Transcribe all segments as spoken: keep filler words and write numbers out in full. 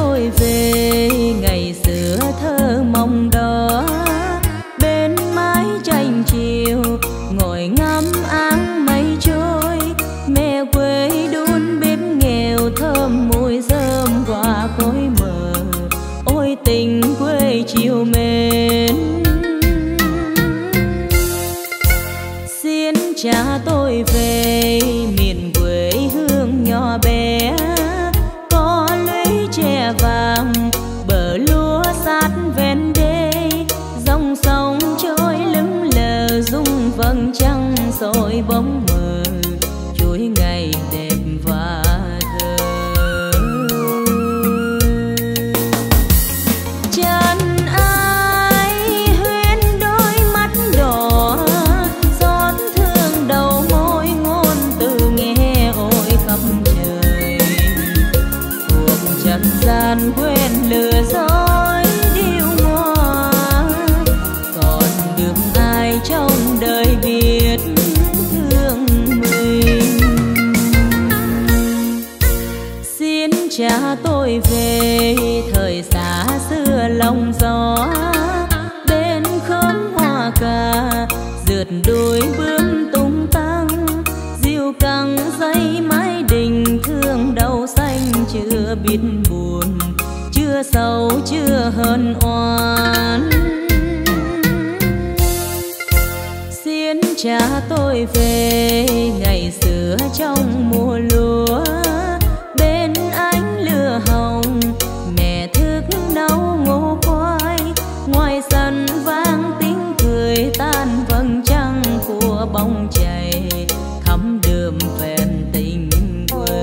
tôi về ngày xưa thơ mộng đó, bên mái tranh chiều ngồi ngắm áng mây trôi. Mẹ quê đun bếp nghèo thơm mùi rơm qua khói mờ, ôi tình quê chiều mến. Xin cha tôi về miền quê hương nhỏ bé, có lũy tre vàng bờ lúa sát ven đê, dòng sông trôi lững lờ rung vầng trăng soi bóng mờ, chuỗi ngày đẹp và thơ. Chân ai huyên đôi mắt đỏ, xót thương đầu môi ngôn từ nghe ôi khắp trời. Cuộc trần gian quên lừa dối điêu ngoa, còn được ai trong đời biết thương mình. Xin cha tôi về thời xa xưa lòng gió, bên khóm hoa cà rượt đuôi bướm tung tăng, diều căng dây mái đình thương đầu xanh chưa biết buồn, chưa sầu chưa hờn oán. Xin cha tôi về ngày xưa trong mùa lúa, bên ánh lửa hồng mẹ thức nấu ngô khoai, ngoài sân vang tiếng cười tan vầng trăng của bóng chày thắm đượm vẹn tình quê.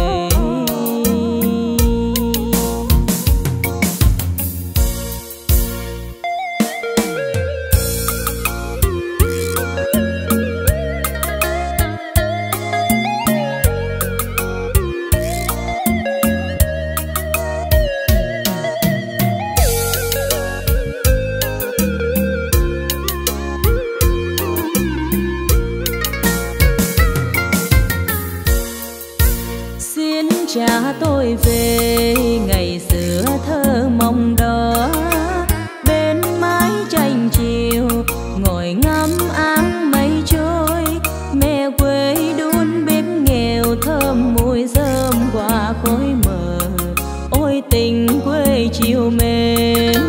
Cha tôi về ngày xưa thơ mộng đó, bên mái tranh chiều ngồi ngắm áng mây trôi. Mẹ quê đun bếp nghèo thơm mùi rơm qua khói mờ, ôi tình quê chiều mến.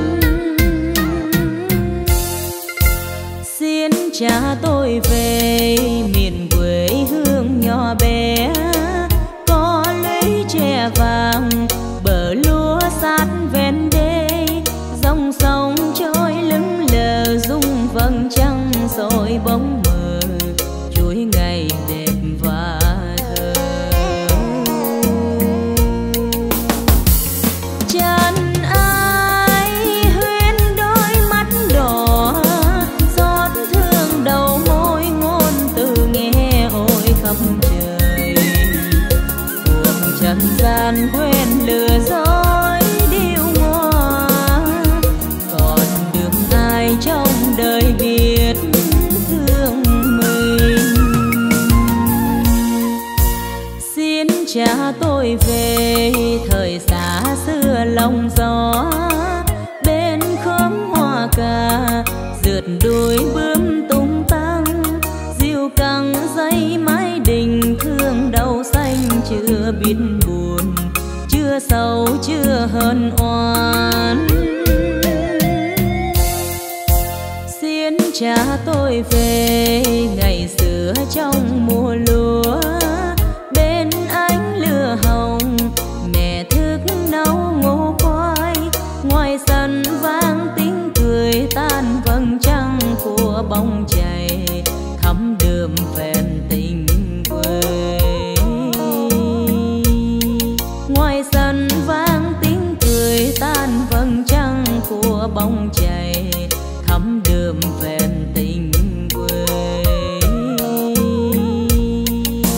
Xin cha tôi về miền quê hương nhỏ bé, tre vàng bờ lúa sát ven đê, dòng sông trôi lững lờ rung vầng trăng soi bóng mờ, chuỗi ngày đẹp và thơ. Chân ai huyên đôi mắt đỏ, xót thương đầu môi ngôn từ nghe ôi khắp trời. Trần gian quên lừa dối điêu ngoa, còn được ai trong đời biết thương mình. Xin cha tôi về thời xa xưa lòng gió, bên khóm hoa cà rượt đuôi bướm tung tăng, diều căng dây mái đình thương đầu xanh chưa biết buồn, chưa sầu chưa hờn oán. Xin cha tôi về ngày xưa trong mùa lúa, bên ánh lửa hồng mẹ thức nấu ngô khoai, ngoài sân vang tiếng cười tan vầng trăng của bóng chày thắm đượm vẹn tình quê. Ngoài sân vang tiếng cười tan vầng trăng của bóng chày thắm đượm vẹn tình quê.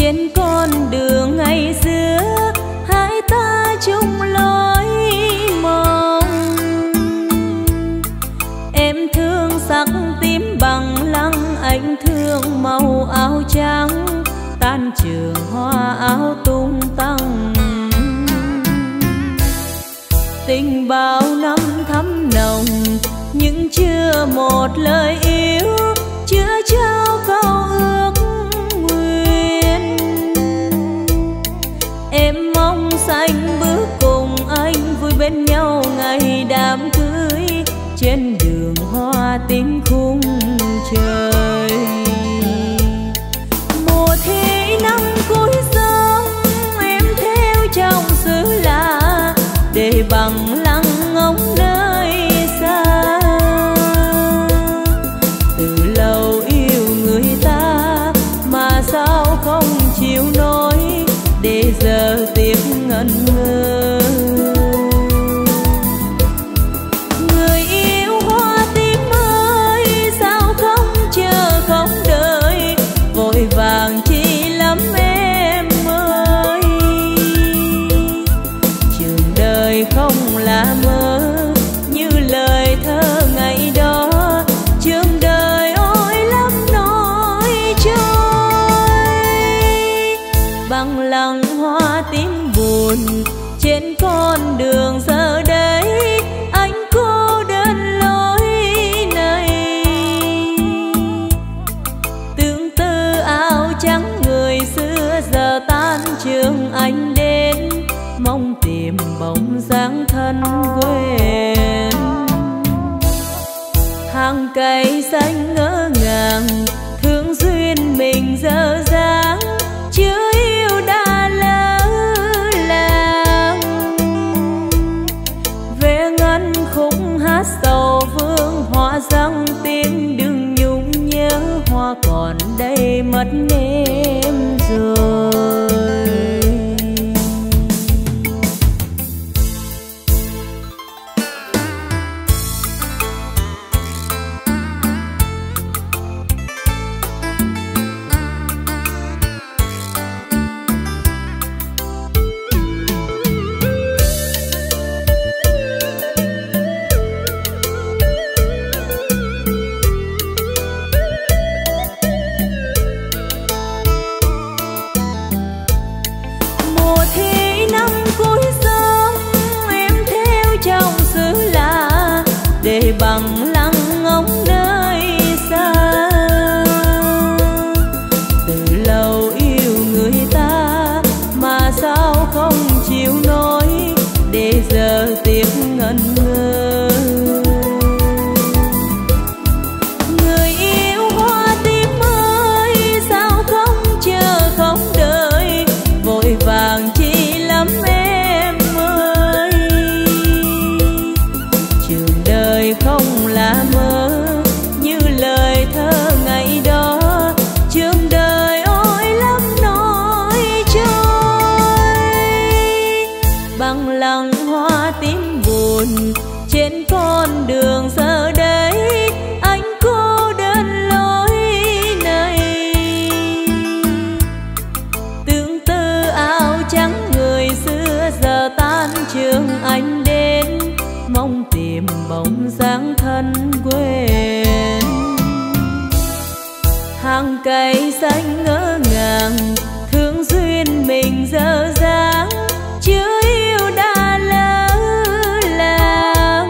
trên con đường ngày xưa hai ta chung lối mong. Em thương sắc tím bằng lăng, anh thương màu áo trắng, tan trường hoa áo tung tăng. Tình bao năm thắm nồng nhưng chưa một lời yêu, chưa trao câu ước nguyện. Em mong xanh bước cùng anh vui bên nhau ngày đám cưới, trên đường hoa tím khung trời. Mùa thi năm cuối xuân em theo trong xứ lạ, để bằng lăng ngóng nơi xa. Từ lâu yêu người ta mà sao không chịu nổi, để giờ tiếc ngẩn ngơ. Người yêu hoa tím ơi, sao không chờ không đợi, vội vàng chi lắm em ơi. Trường đời không là mơ như lời thơ ngày đó, trường đời ôi lắm nỗi trôi. Bằng lăng hoa tím buồn trên con đường giờ đây, anh cô đơn lối này. Tương tư áo trắng người xưa giờ tan trường anh đến, mong tìm bóng dáng thân quên. Hàng cây xanh ngỡ ngàng thương duyên mình dở dáng, chưa yêu đã lỡ làng. Về ngân khúc hát sầu vương hoa răng tiếng, đừng nhung nhớ hoa còn đây mất em rồi. Để bằng lăng ngóng nơi xa. Từ lâu yêu người ta mà sao không chịu nổi, để giờ tiếc ngẩn ngơ. Người yêu hoa tím ơi, sao không chờ không đợi, vội vàng chi lắm em ơi. Trường đời không là mơ như lời thơ ngày đó, trường đời ôi lắm nỗi trôi. Bằng lăng hoa tím buồn trên con đường giờ đây, anh cô đơn lối này. Tương tư áo trắng người xưa giờ tan trường anh đến, mong tìm bóng dáng thân quên. Hàng cây xanh ngỡ ngàng thương duyên mình dở dáng, chưa yêu đã lỡ làng.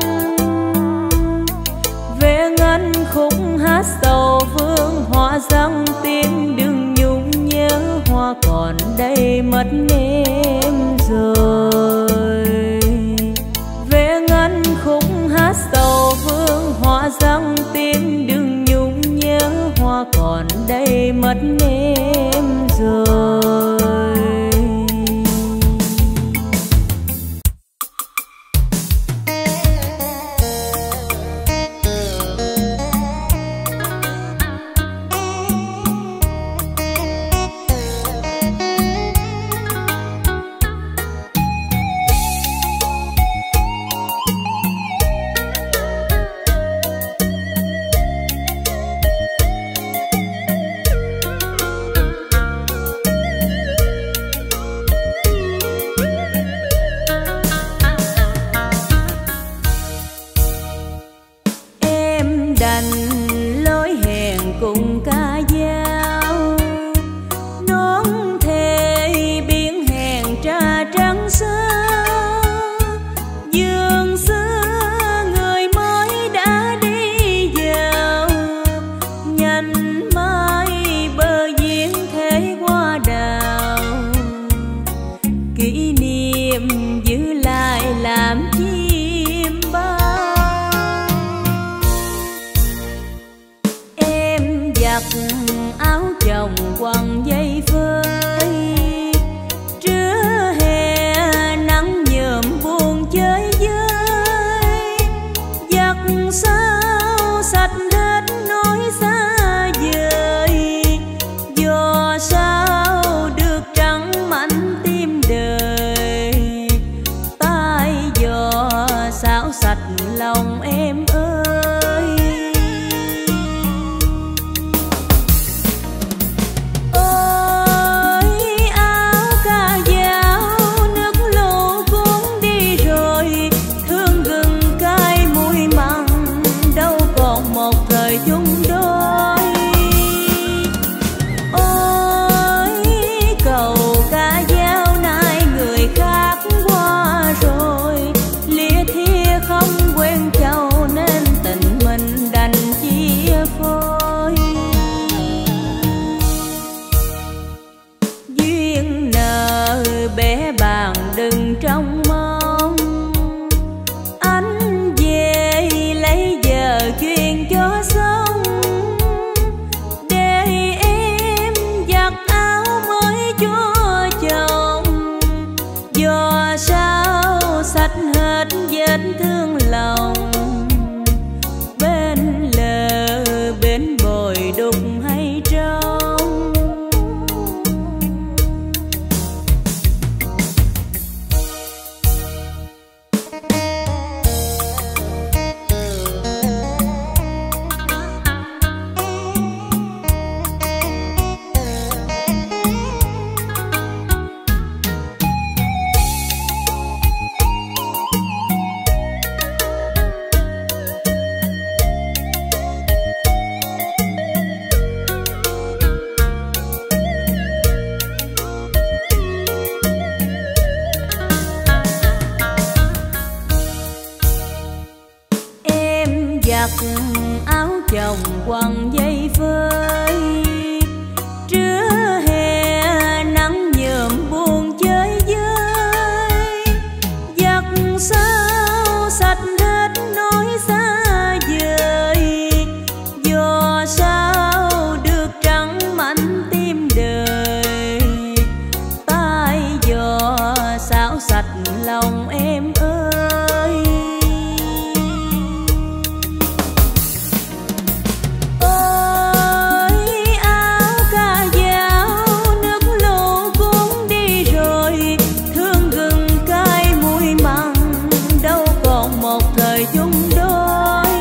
Về ngân khúc hát sầu vương hoa răng tiếng, đừng nhung nhớ hoa còn đây mất em rồi. Về ngân khúc hát sầu vương hoa răng tiếng, đừng nhung nhớ hoa còn đây mất em rồi. kỷ niệm giữ lại làm chim bao. Em giặt áo chồng quần dây phơi, trưa hè nắng nhờm buồn chơi vơi, giặt sao sạch hết nỗi xa vời. Do sao được trắng mảnh tim đời, tay giò xáo sạch lòng em ơi. Ôi áo ca dao nước lũ cuốn đi rồi, thương gừng cay muối mặn đâu còn một thời chung đôi. Ôi cầu ca dao nay người khác qua rồi, lìa thia không quen châu nên tình mình đành chia phôi. Duyên nợ bé bàng đừng trông mong, anh về lấy giờ chuyện cho xong, để em giặt áo mới cho chồng. Do sao sạch hết vết thương lòng, bên lờ bên bồi đục hay trong. Em giặt áo chồng quần dây phơi, trưa hè nắng nhờm buồn chơi vơi, giặt sao sạch hết nỗi xa vời. Do sao được trắng mảnh tim đời, tay giò xáo sạch lòng em ơi. Ôi áo ca dao nước lũ cuốn đi rồi, thương gừng cay muối mặn đâu còn một thời chung đôi.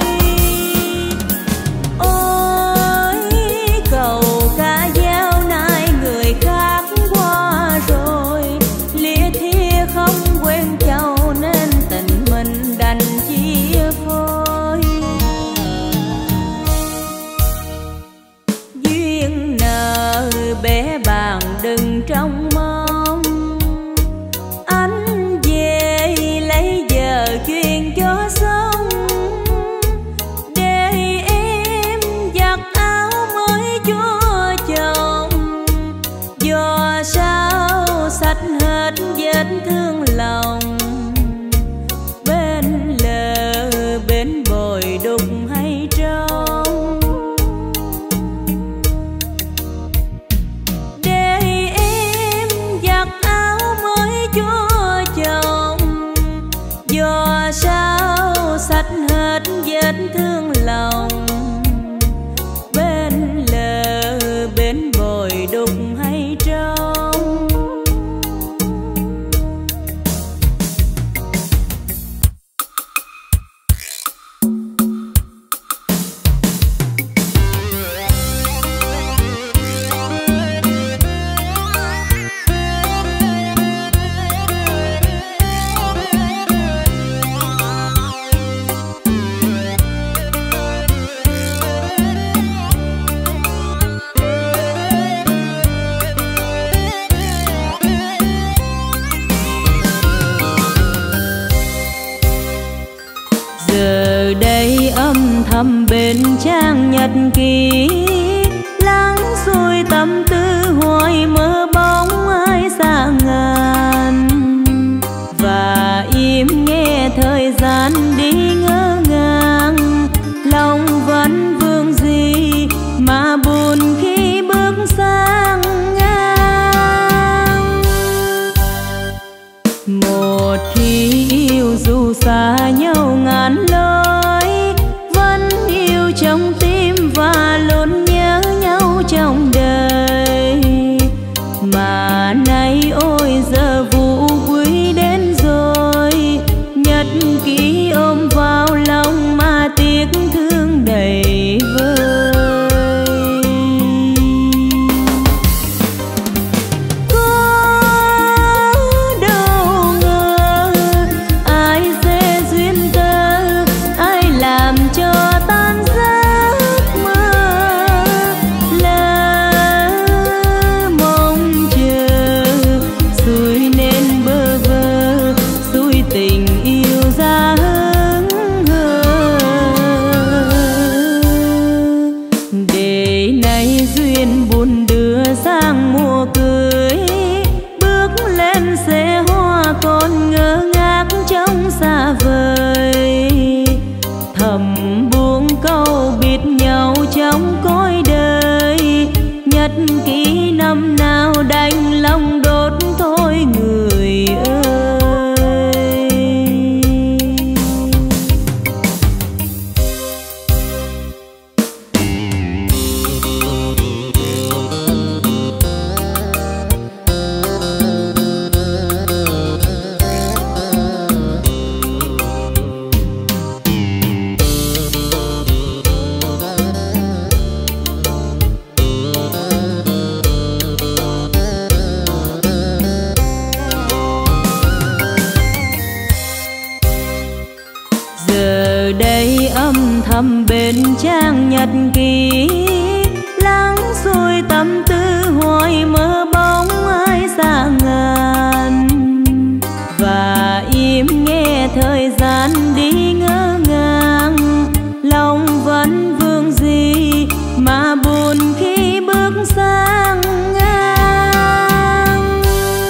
Ôi cầu ca dao nay người khác qua rồi, lìa thia không quen châu nên tình mình đành chia phôi. Duyên nợ bé bàng đừng trông mong, anh về lấy giờ chuyện cho xong, để em giặt áo mới cho chồng. Do sao sạch hết vết thương lòng, bên lờ bên bồi đục hay trong. Để em giặt áo mới cho chồng. Do sao sạch hết vết thương lòng, bên lờ bên bồi đục hay trong. Giờ đây âm thầm bên trang nhật ký, lắng xuôi tâm tư hoài mơ bóng ai xa ngàn. Một khi yêu dù xa nhau ngàn lối, vẫn yêu trong tim và luôn nhớ nhau trong đời. Mà nay ôi giờ vụ quý đến rồi, nhật ký ôm vào lòng mà tiếc thương đầy vơi. Thầm bên trang nhật ký lắng xuôi tâm tư hoài mơ bóng ai xa ngàn, và im nghe thời gian đi ngỡ ngàng. Lòng vẫn vương gì mà buồn khi bước sang ngang.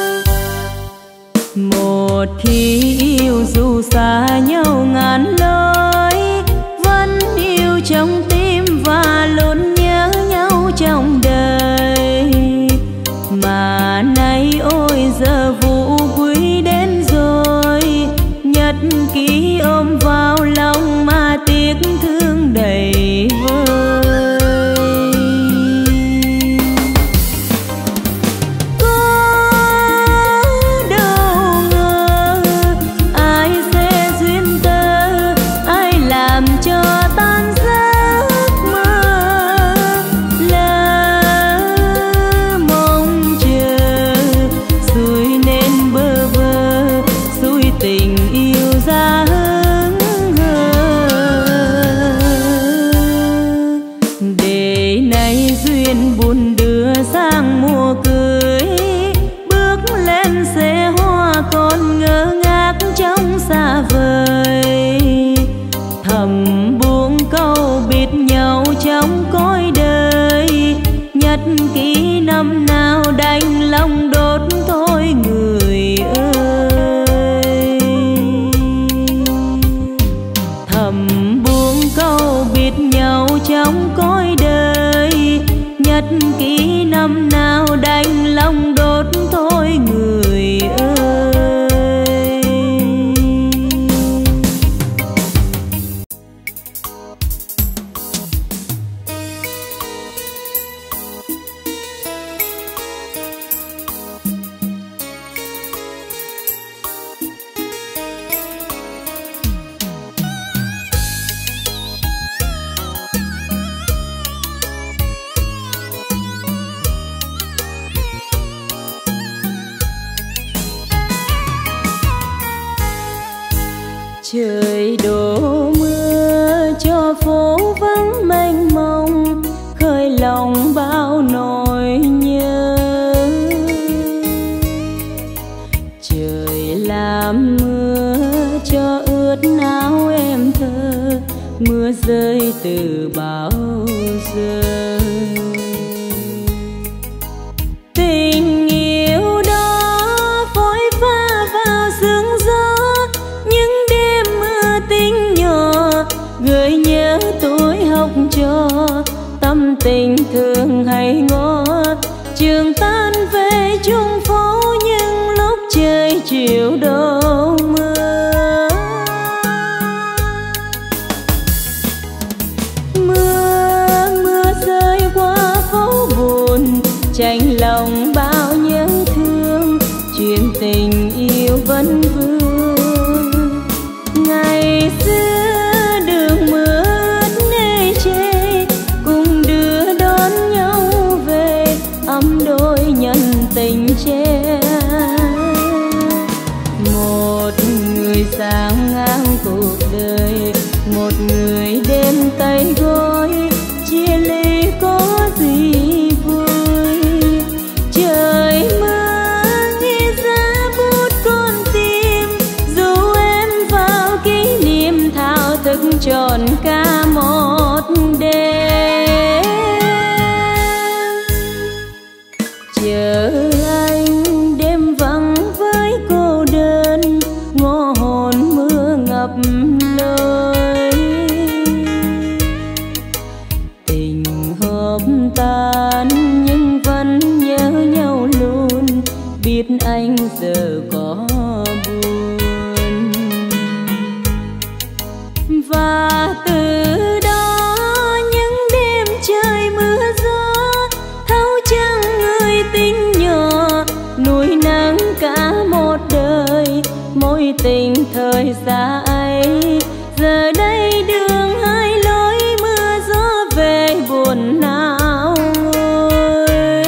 Một khi yêu dù xa nhau ngàn lối, trong tim và luôn nhớ nhau trong đời. Mà nay ôi giờ vụ quý đến rồi, nhật ký ôm vào lòng mà tiếc thương đầy vơi. Trời đổ mưa cho phố vắng mênh mông, khơi lòng bao nỗi nhớ. Trời làm mưa cho ướt áo em thơ, mưa rơi từ bao giờ. Tình yêu đó phôi pha vào sương gió, những đêm mưa tinh nhỏ gợi nhớ tuổi học trò. Tâm tình thường hay ngót, trường tan về chung phố, nhưng lúc trời chiều đâu mưa. Mưa mưa rơi qua phố buồn, chạnh lòng bao nhớ thương, chuyện tình yêu vẫn vương. Ngày xưa đường mưa ướt nê chê, cùng đưa đón nhau về, ấm đôi nhân tình che. Một người sáng ngang cuộc đời, một người đêm tay gối, chia ly có gì vui. Trời mưa nghe giá bút con tim, dù em vào kỷ niệm thao thức tròn cả một đêm. Chờ anh đêm vắng với cô đơn, ngõ hồn mưa ngập lối. Tình hợp tan nhưng vẫn nhớ nhau luôn, biết anh giờ có buồn. Và từ đó những đêm trời mưa gió, thấu trăng người tình nhỏ, nuôi nắng cả một đời. Mối tình thời xa ấy, giờ đây đường hai lối, mưa gió về buồn nào ngồi.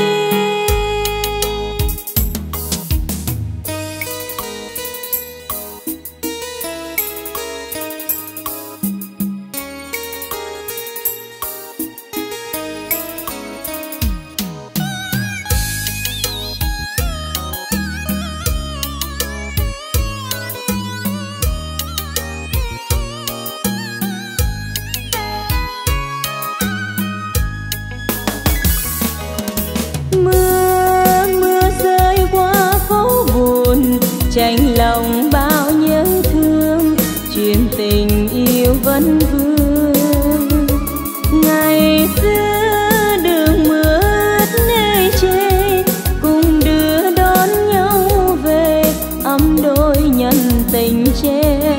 Mưa mưa rơi qua phố buồn, chạnh lòng bao nhớ thương, chuyện tình yêu vẫn vương. Ngày xưa đường mưa ướt nê chê, cùng đưa đón nhau về, ấm đôi nhân tình che.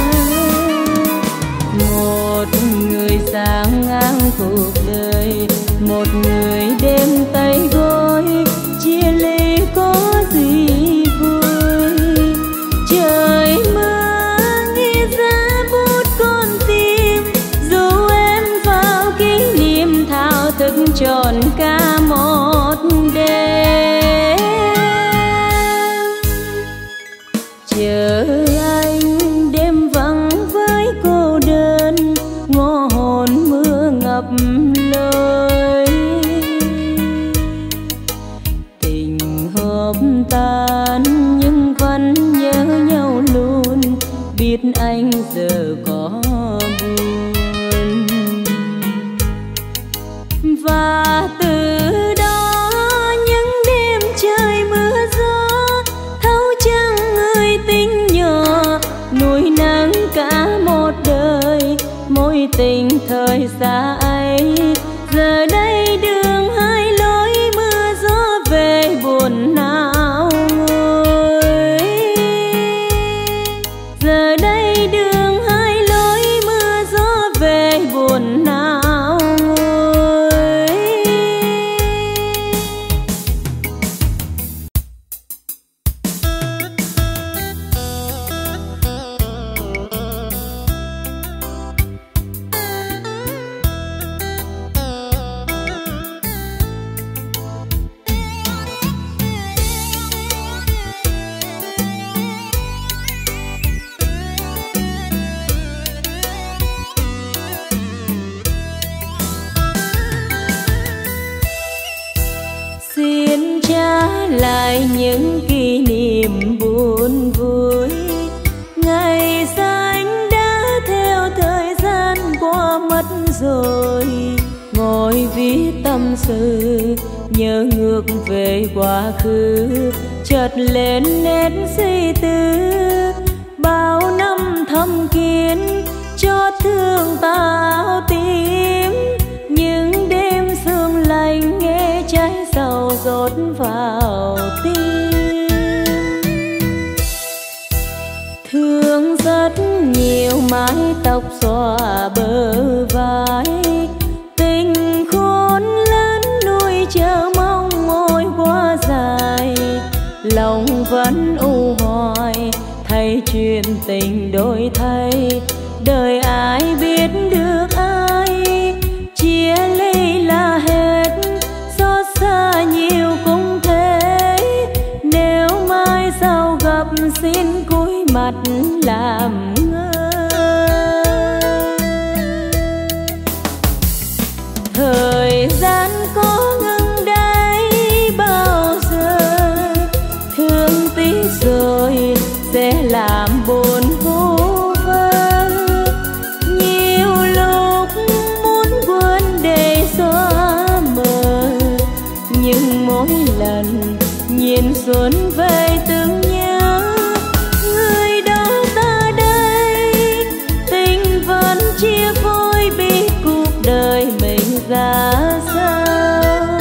Một người sáng ngang cuộc đời, một người đêm tay gối, chia ly có gì vui. Trời mưa nghe giá bút con tim, dù em vào kỷ niệm thao thức tròn cả một đêm. Chờ anh đêm vắng với cô đơn, ngõ hồn mưa ngập lối. Tình hợp tan nhưng vẫn nhớ nhau luôn, biết anh giờ có buồn. Và từ đó những đêm trời mưa gió, thấu trăng người tình nhỏ, nuôi nắng cả một đời. Mối tình thời xa ấy, giờ đây đường hai lối, mưa gió về buồn nào ngồi. Giờ đây đường hai lối, mưa gió về buồn nào ngồi. Xin trả lại những kỷ niệm buồn vui, ngày xanh đã theo thời gian qua mất rồi. Ngồi viết tâm sự, nhớ ngược về quá khứ, chợt lên nét suy tư. Bao năm thầm kín cho thương tao tim, những đêm sương lạnh nghe trái sầu rót vào tim. mái tóc xõa bờ vai. Tình khôn lớn nuôi chờ mong môi qua dài, lòng vẫn u hoài thay chuyện tình đổi thay. Đời ai biết được ai, chia ly là hết, xót xa nhiều cũng thế. Nếu mai sau gặp xin cúi mặt làm ngơ. Thời gian có ngừng đây bao giờ, thương tiếc rồi sẽ làm buồn vô vơ. Nhiều lúc muốn quên để xóa mờ, nhưng mỗi lần nhìn xuân về từng nhớ. Người đó ta đây, tình vẫn chia phôi, biết cuộc đời mình ra sao.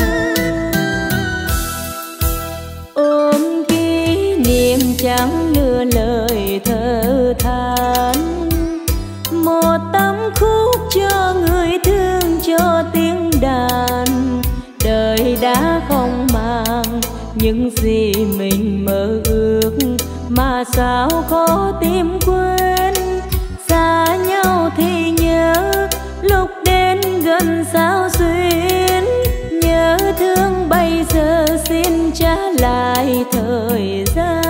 Ôm kỷ niệm chẳng lừa lời thơ than, một tấm khúc cho người thương cho tiếng đàn. Đời đã không mang những gì mình mơ ước, mà sao khó tìm quên. Xa nhau thì nhớ, lúc đến gần sao xuyên. Nhớ thương bây giờ xin trả lại thời gian.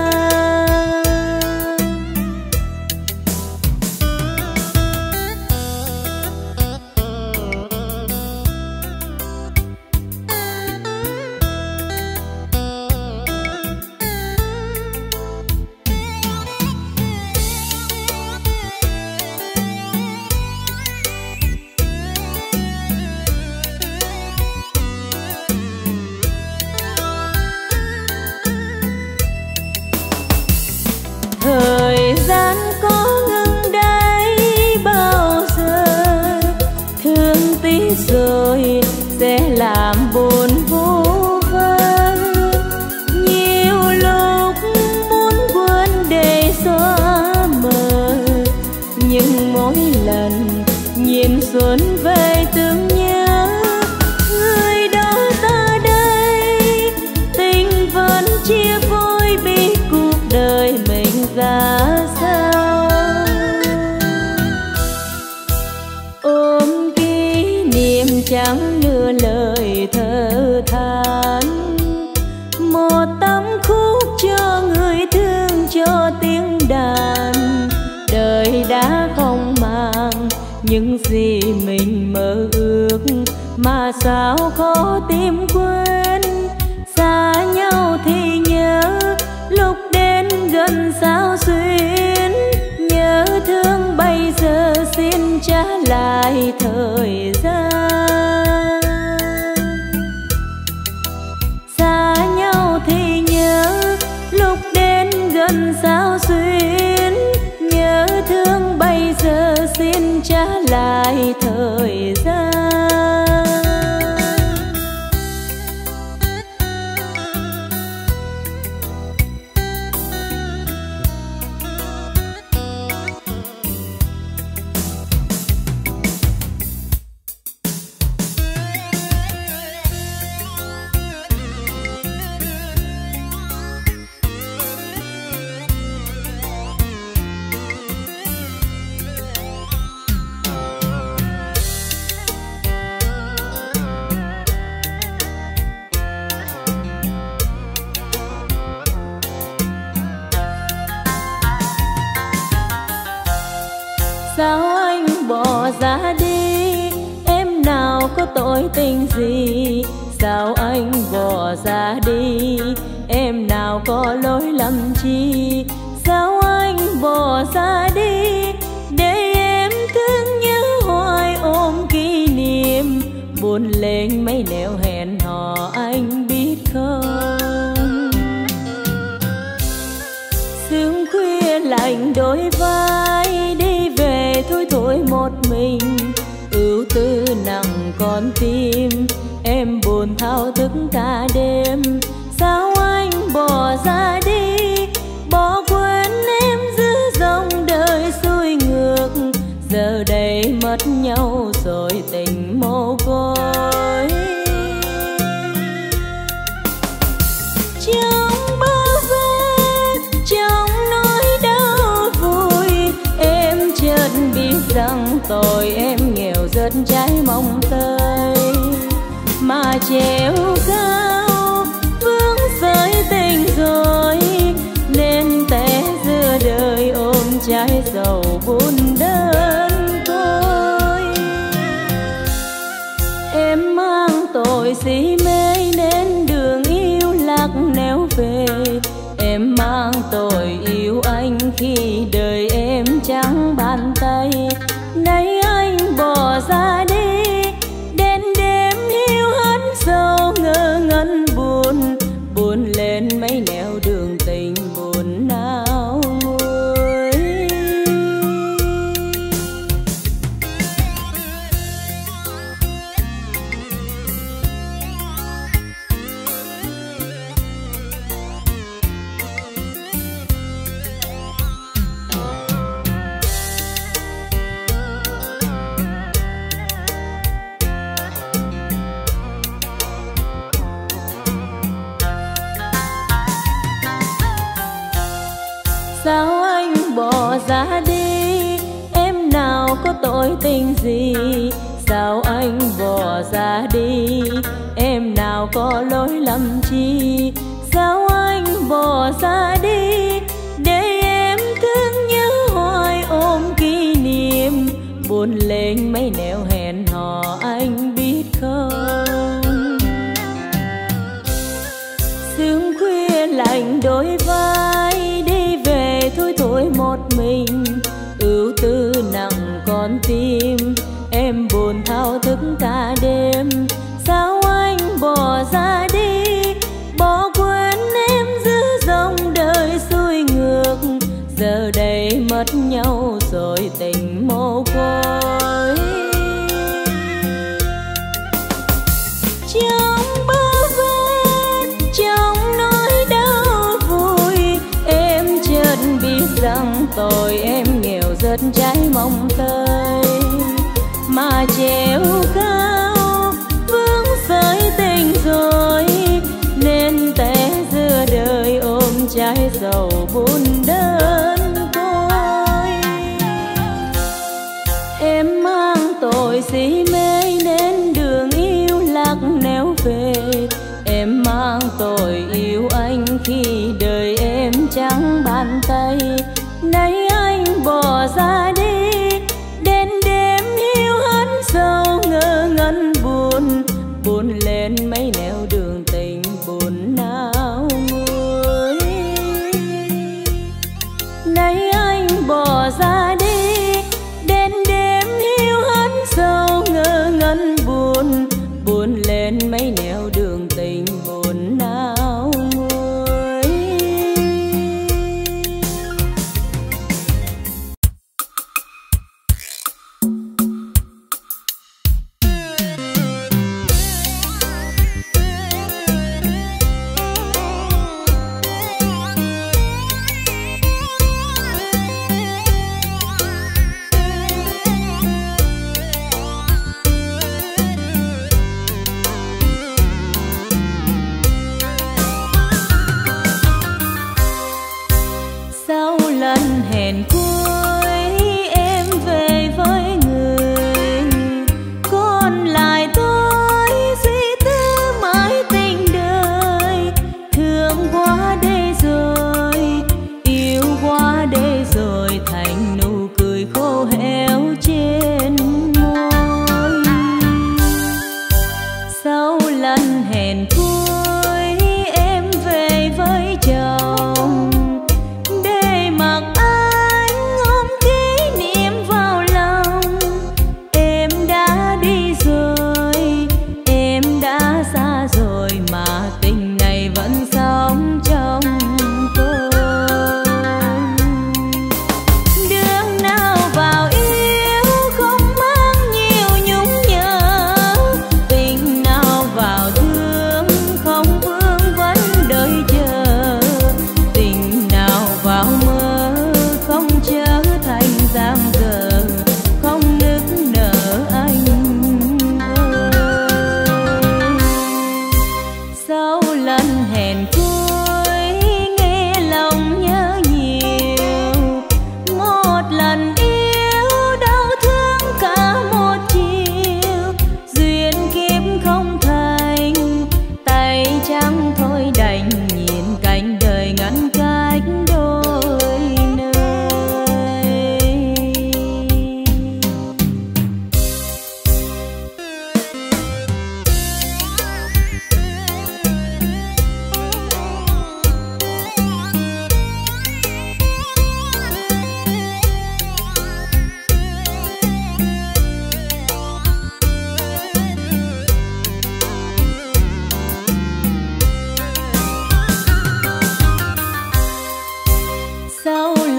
Thời gian có ngừng đây bao giờ, thương tiếc rồi sẽ làm buồn vô vơ. Nhiều lúc muốn quên để xóa mờ, nhưng mỗi lần nhìn xuân về từng nhớ. Người đó ta đây, tình vẫn chia phôi, biết cuộc đời mình ra sao. Ôm kỷ niệm chẳng lừa lời thơ than, một tấm khúc cho người thương cho tiếng đàn. Đời đã không mang những gì mình mơ ước, mà sao khó tìm quên. Xa nhau thì nhớ, lúc đến gần sao xuyên. Nhớ thương bây giờ xin trả lại thời gian. Xa nhau thì nhớ, lúc đến gần sao xuyên. Nhớ thương bây giờ xin trả lại thời gian. Sao anh bỏ ra đi, em nào có tội tình gì. Sao anh bỏ ra đi, em nào có lỗi lầm chi. Sao anh bỏ ra đi, để em thương nhớ hoài ôm kỷ niệm. Buồn lên mấy nẻo hẹn hò anh biết không. Sương khuya lạnh đôi vai, đi về thôi thôi một mình. Ưu tư nặng con tim, em buồn thao thức cả đêm. Sao anh bỏ ra đi, bỏ quên em giữa dòng đời xuôi ngược. mồng tơi mà treo cao vướng sợi tình rồi nên té giữa đời ôm trái sầu buồn đơn côi. Em mang tội si mê nên đường yêu lạc nẻo về, em mang tội yêu anh khi đời em trắng bàn tay. Nay anh bỏ ra đi đến đêm hiu hắt sâu ngơ ngẩn buồn, buồn lên mấy nẻo đường tình buồn nao nguôi. Sao anh bỏ ra đi, em nào có tội tình gì? Sao anh bỏ ra đi, em nào có lỗi lầm chi? Sao anh bỏ ra đi, để em thương nhớ hoài ôm kỷ niệm, buồn lên mấy nẻo hẹn hò anh biết không? Sương khuya lạnh đôi vai, đi về thôi thôi một mình, ưu tư nặng con tim, em buồn thao thức cả đêm. Sao anh bỏ ra đi, bỏ quên em giữa dòng đời xuôi ngược, giờ đây mất nhau rồi tình mồ côi. Trong bơ vơ, trong nỗi đau vui, em chợt biết rằng tội em nghèo rất trái mong tơi mà treo cao vướng sợi tình rồi nên té giữa đời ôm trái sầu buồn đơn côi. Em mang tội si mê nên đường yêu lạc nẻo về, em mang tội yêu anh khi đời em trắng bàn tay. Nay anh bỏ ra đi đến đêm hiu hắt sâu ngơ ngẩn buồn, buồn lên mấy nẻo đường tình buồn nao nguôi. Nay anh bỏ ra đi đến đêm hiu hắt sâu ngơ ngẩn buồn, buồn lên mấy nẻo đường tình buồn nao nguôi. Hẹn cuối em về với người, còn lại tôi suy tư mãi tình đời. Thương quá đây rồi, yêu quá đây rồi, thành nụ cười khô héo trên môi. Sau lần hẹn cuối em về với chồng, để mặc anh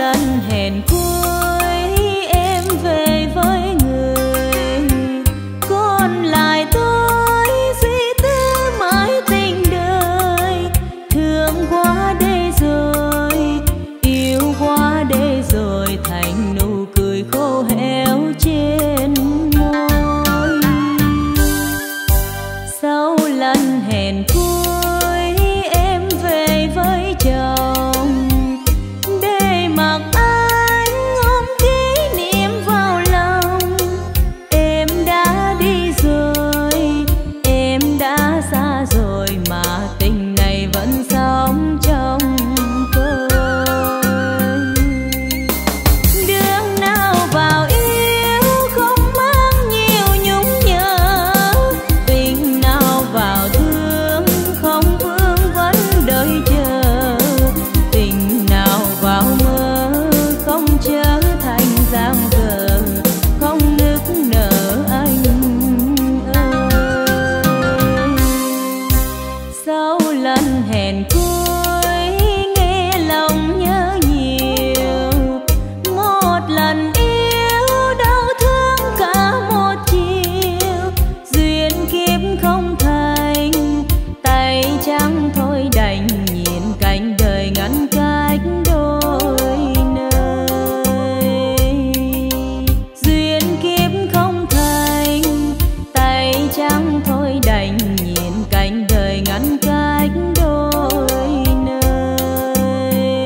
lần hẹn cuối em về với người, còn lại tôi suy tư mãi tình đời. Thương quá đây rồi, yêu quá đây rồi, thành nụ cười khô héo trên môi. Sau lần hẹn cuối em về với chồng, để mặc anh ôm kỷ niệm vào lòng. Em đã đi rồi, em đã xa rồi, mà tình này vẫn sống trong tôi. Đường nào vào yêu không mang nhiều nhung nhớ, tình nào vào thương không vương vấn đợi chờ, tình nào vào mơ không trở thành giang dở, không nức nở anh ơi. Sau lần hẹn cuối nghe lòng nhớ nhiều, một lần yêu đau thương cả một chiều. Duyên kiếp không thành, tay trắng thôi đành nhìn cảnh đời ngăn cách đôi nơi. Duyên kiếp không thành, tay trắng thôi đành nhìn cảnh đời ngăn cách đôi nơi.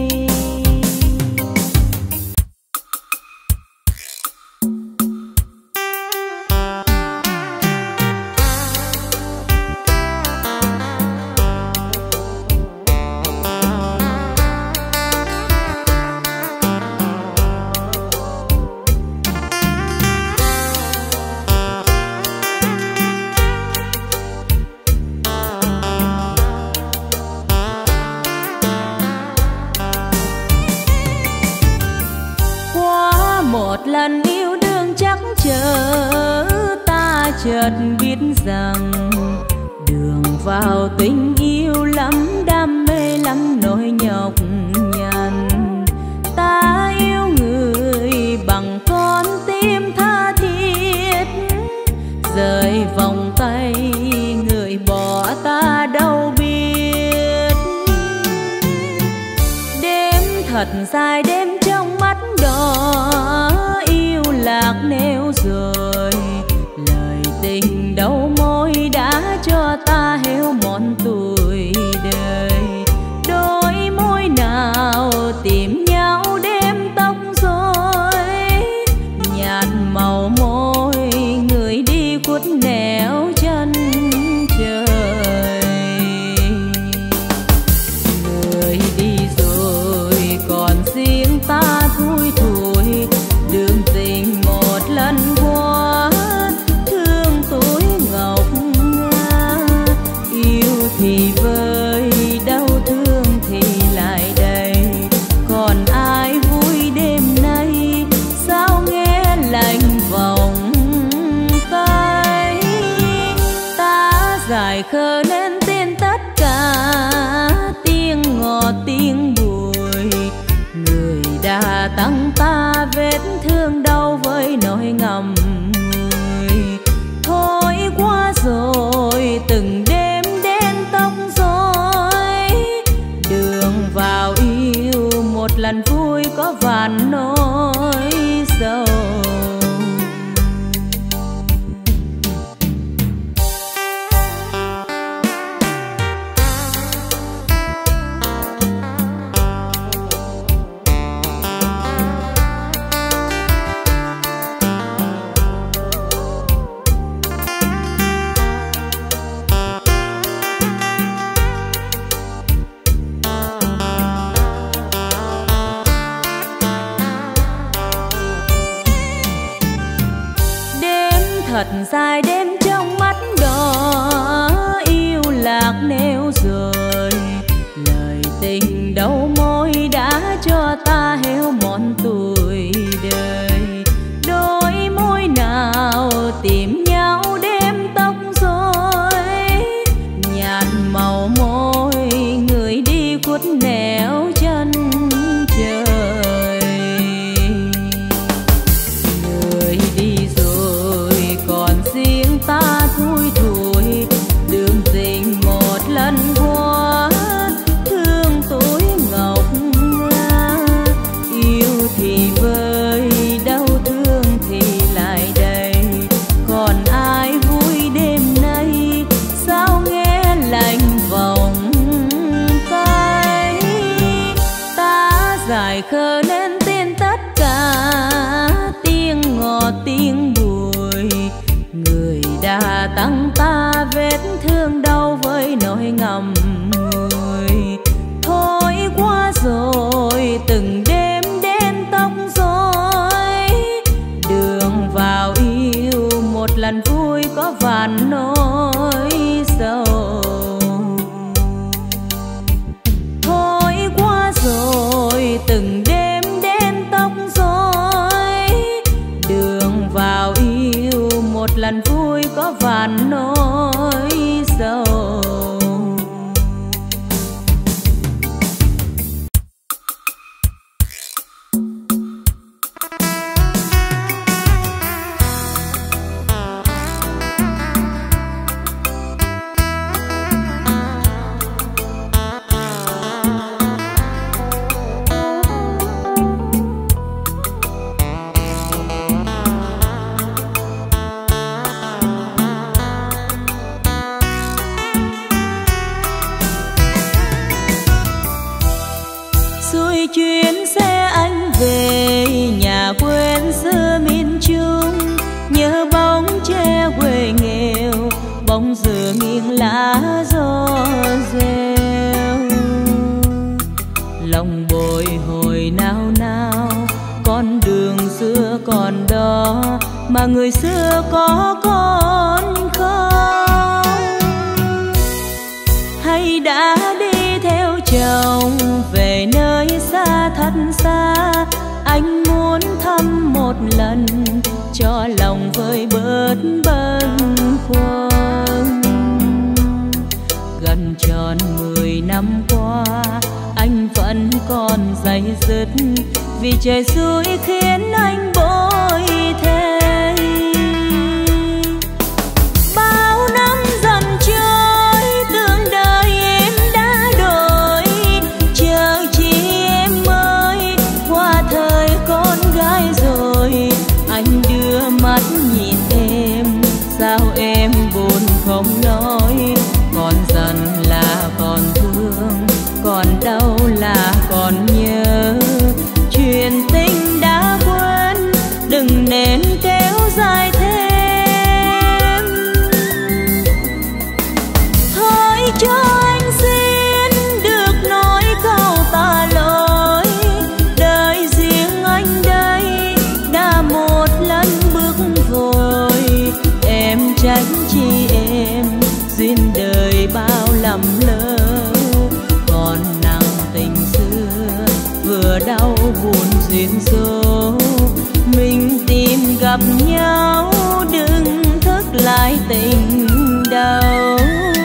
Qua một lần yêu đương chắc chờ, ta chợt biết rằng đường vào tình yêu lắm đam mê lắm nỗi nhọc nhằn. Ta yêu người bằng con tim tha thiết, rời vòng tay người bỏ ta đâu biết. Đêm thật dài đêm trong mắt đỏ, yêu lạc nêu rồi, lời tình đầu môi đã cho ta héo mòn tuổi đời. Đôi môi nào tìm nhau đêm tóc rối, nhạt màu môi người đi khuất nẻo chân trời. Người đi rồi còn riêng ta thui thủi, đường tình một lần qua thương túi ngọc nga. Yêu thì vơi, đau thương thì lại đây, còn ai vui đêm nay sao nghe lạnh vòng tay. Ta giải khờ nên tin tất cả, tiếng ngọt tiếng bùi, người đã tăng ta vết thương đau với nỗi ngầm người. Thôi qua rồi từng đêm đen tóc rối, đường vào yêu một lần vui có vạn nỗi sầu. Thật dài đêm trong mắt đỏ, yêu lạc nêu rồi, lời tình đầu môi đã cho ta héo mòn tuổi đời. Đôi môi nào tìm nhau đêm tóc rối, nhạt màu môi người đi khuất nẻo chân trời. có vạn nỗi sầu. Chuyến xe anh về nhà quên xưa miền Trung, nhớ bóng tre quê nghèo, bóng dừa nghiêng lá gió reo. Lòng bồi hồi nao nao, con đường xưa còn đó mà người xưa có con không? Hay đã đi theo chồng về nơi xa thật xa, anh muốn thăm một lần cho lòng vơi bớt bâng khuâng. Gần tròn mười năm qua anh vẫn còn day dứt, vì trời xui khiến anh bội thế. Bao năm dần trôi tưởng đời em đã đổi, chờ chi em mới qua thời con gái rồi. Anh đưa mắt nhìn em, sao em buồn không nói, còn giận là còn thương, còn đau là còn nhớ. Chuyện tình đã quên, đừng nên kéo dài thêm. Thôi cho anh xin được nói câu tạ lỗi, đời riêng anh đây đã một lần bước vội. Em tránh chi em, duyên đời bao lầm lỡ, còn nặng tình xưa vừa đau buồn duyên số. Mình tìm gặp nhau đừng thức lại tình đau.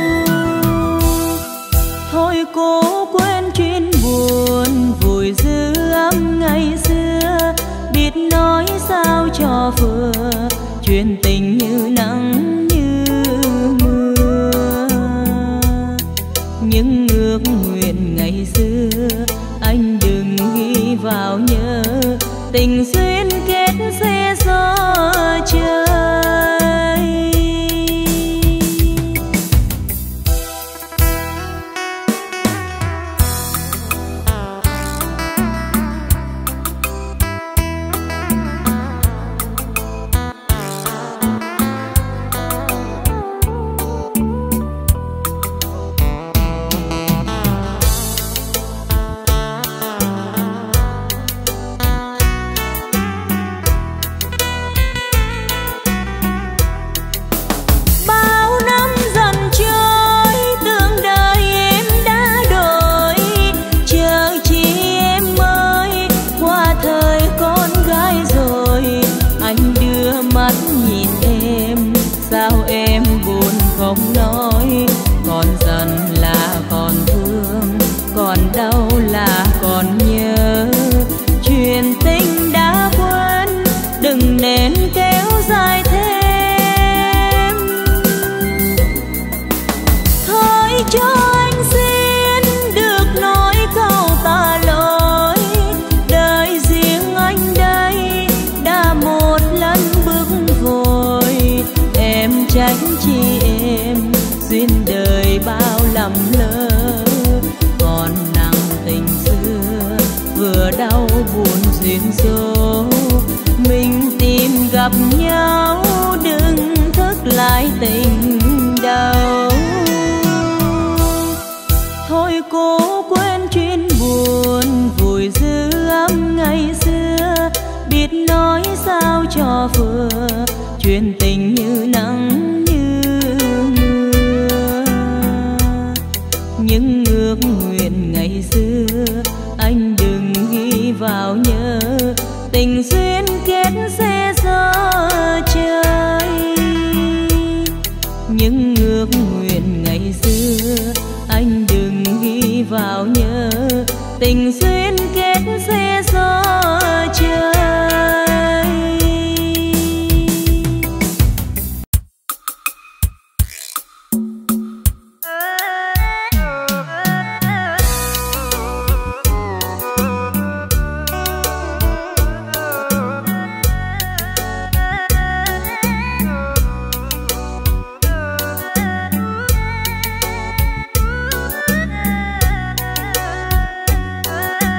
Thôi cố quên chuyện buồn vùi dư âm ngày xưa, biết nói sao cho vừa, chuyện tình như nắng như mưa. Những ước nguyện ngày xưa anh đừng ghi vào nhớ, tình duyên kết xe gió trời. Không nói, còn giận là còn thương, còn đau là còn nhớ. Chuyện tình đã quên, đừng nên kéo dài thêm. Thôi cho anh xin được nói câu tạ lỗi, đời riêng anh đây đã một lần bước vội. Em tránh chi em, duyên đời bao lầm lỡ, còn nặng tình xưa vừa đau buồn duyên số. Mình tìm gặp nhau đừng thức lại tình đau. Thôi cố quên chuyện buồn vùi dư âm ngày xưa, biết nói sao cho vừa, chuyện tình như nắng những ước nguyện ngày xưa anh đừng ghi vào nhớ, tình duyên kết xe gió trời. tình duyên kết xe gió trời. Hãy subscribe cho kênh Ghiền Mì Gõ để không bỏ lỡ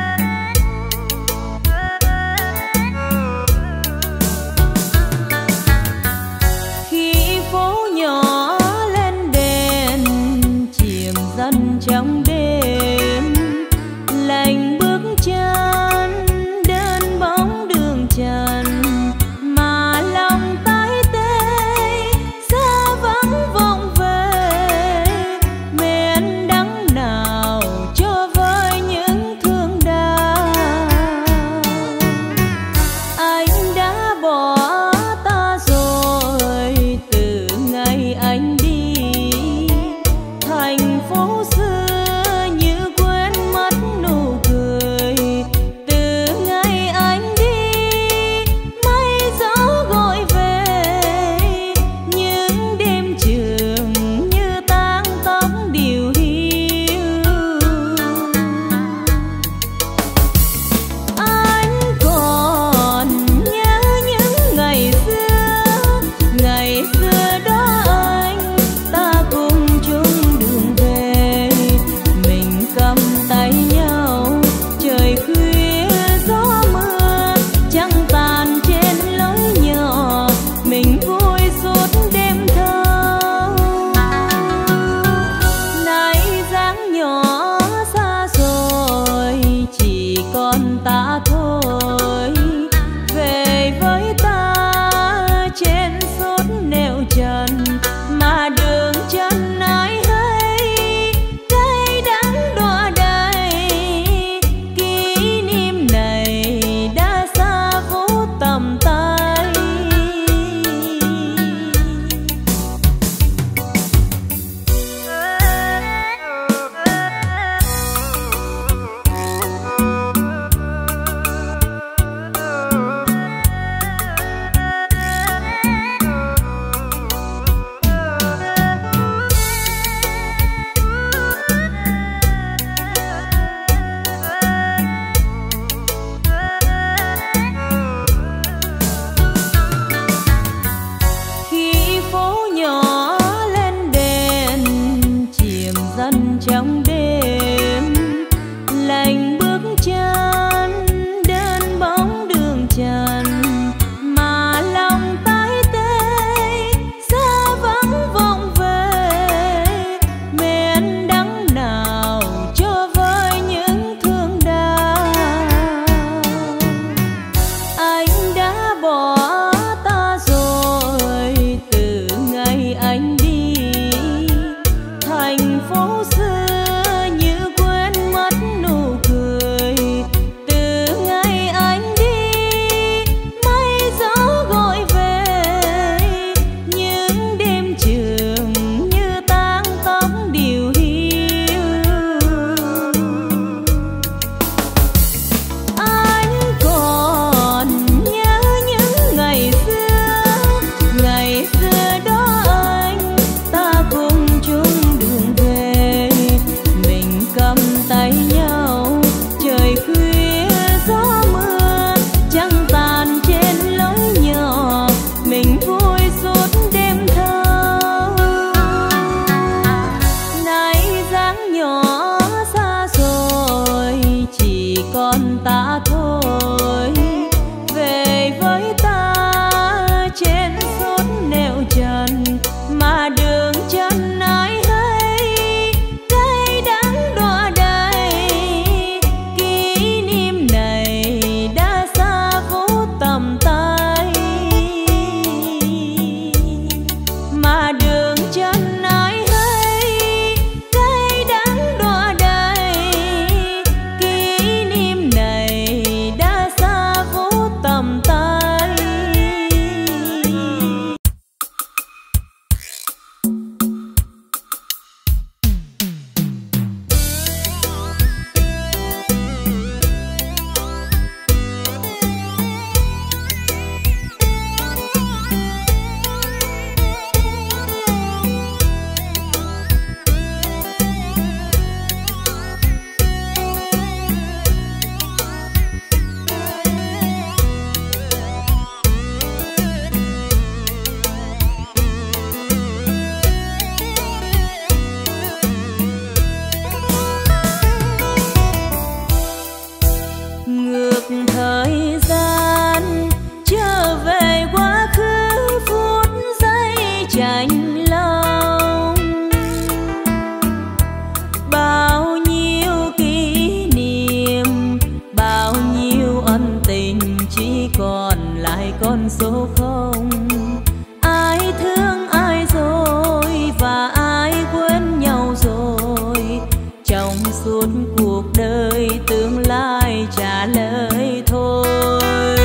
còn lại con số không. Ai thương ai rồi và ai quên nhau rồi, trong suốt cuộc đời tương lai trả lời thôi.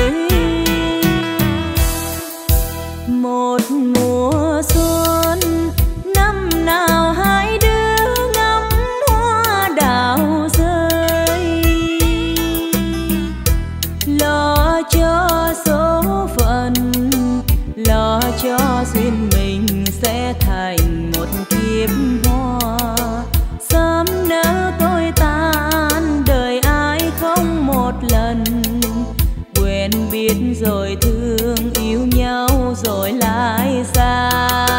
Một mùa xuân năm nào hai đứa ngắm hoa đào rơi, lo cho số phận, lo cho duyên mình sẽ thành một kiếp hoa. Sớm nỡ tôi tan đời ai không một lần, quên biết rồi thương yêu nhau rồi lại xa.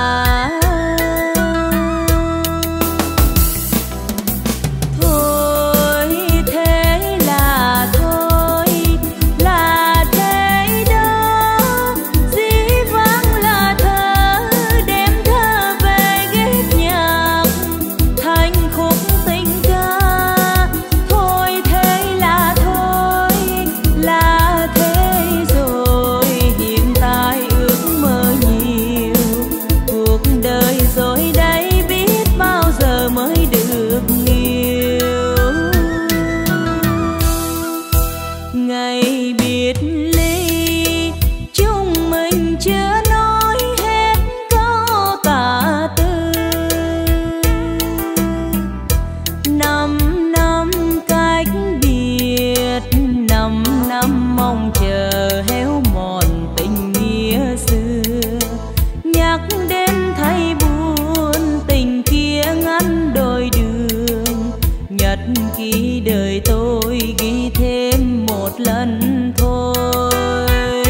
Thôi thế là thôi, là thế đó, dĩ vãng là thơ, đem thơ về ghép nhạc thành khúc tình ca. Thôi thế là thôi, là thế rồi, hiện tại ước mơ nhiều, cuộc đời rồi đây biết bao giờ mới được yêu. Ngày biệt ly chúng mình chưa nói hết câu tả tư, năm năm cách biệt, năm năm mong chờ héo mòn tình nghĩa xưa. Nhắc đến thấy buồn tình kia ngăn đôi đường, nhật ký đời tôi ghi thêm một lần thôi.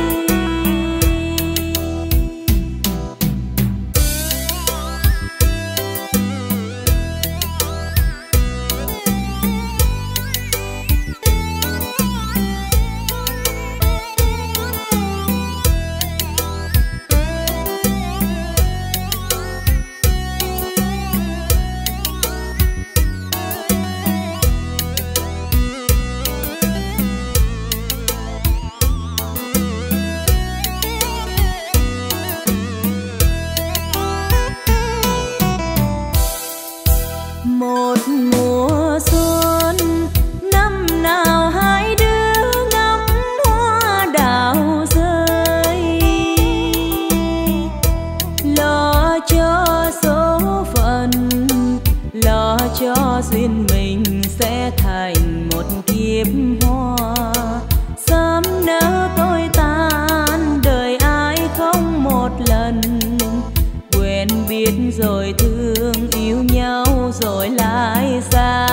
Một mùa xuân năm nào hai đứa ngắm hoa đào rơi, lo cho số phận, lo cho duyên mình sẽ thành một kiếp hoa. Sớm nỡ tôi tan đời ai không một lần, quên biết rồi thương yêu nhau rồi lại xa.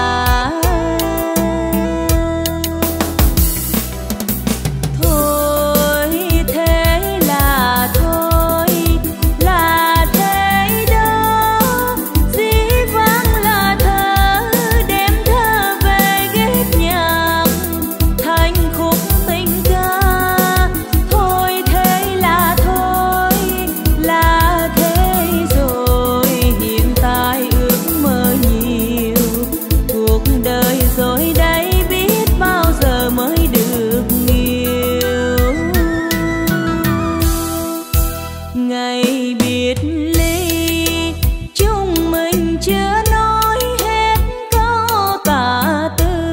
Thôi thế là thôi, là thế đó, dĩ vãng là thơ, đem thơ về ghép nhạc thành khúc tình ca. Thôi thế là thôi, là thế rồi, hiện tại ước mơ nhiều, cuộc đời rồi đây biết bao giờ mới được yêu. Ngày biệt ly chúng mình chưa nói hết câu tả tư,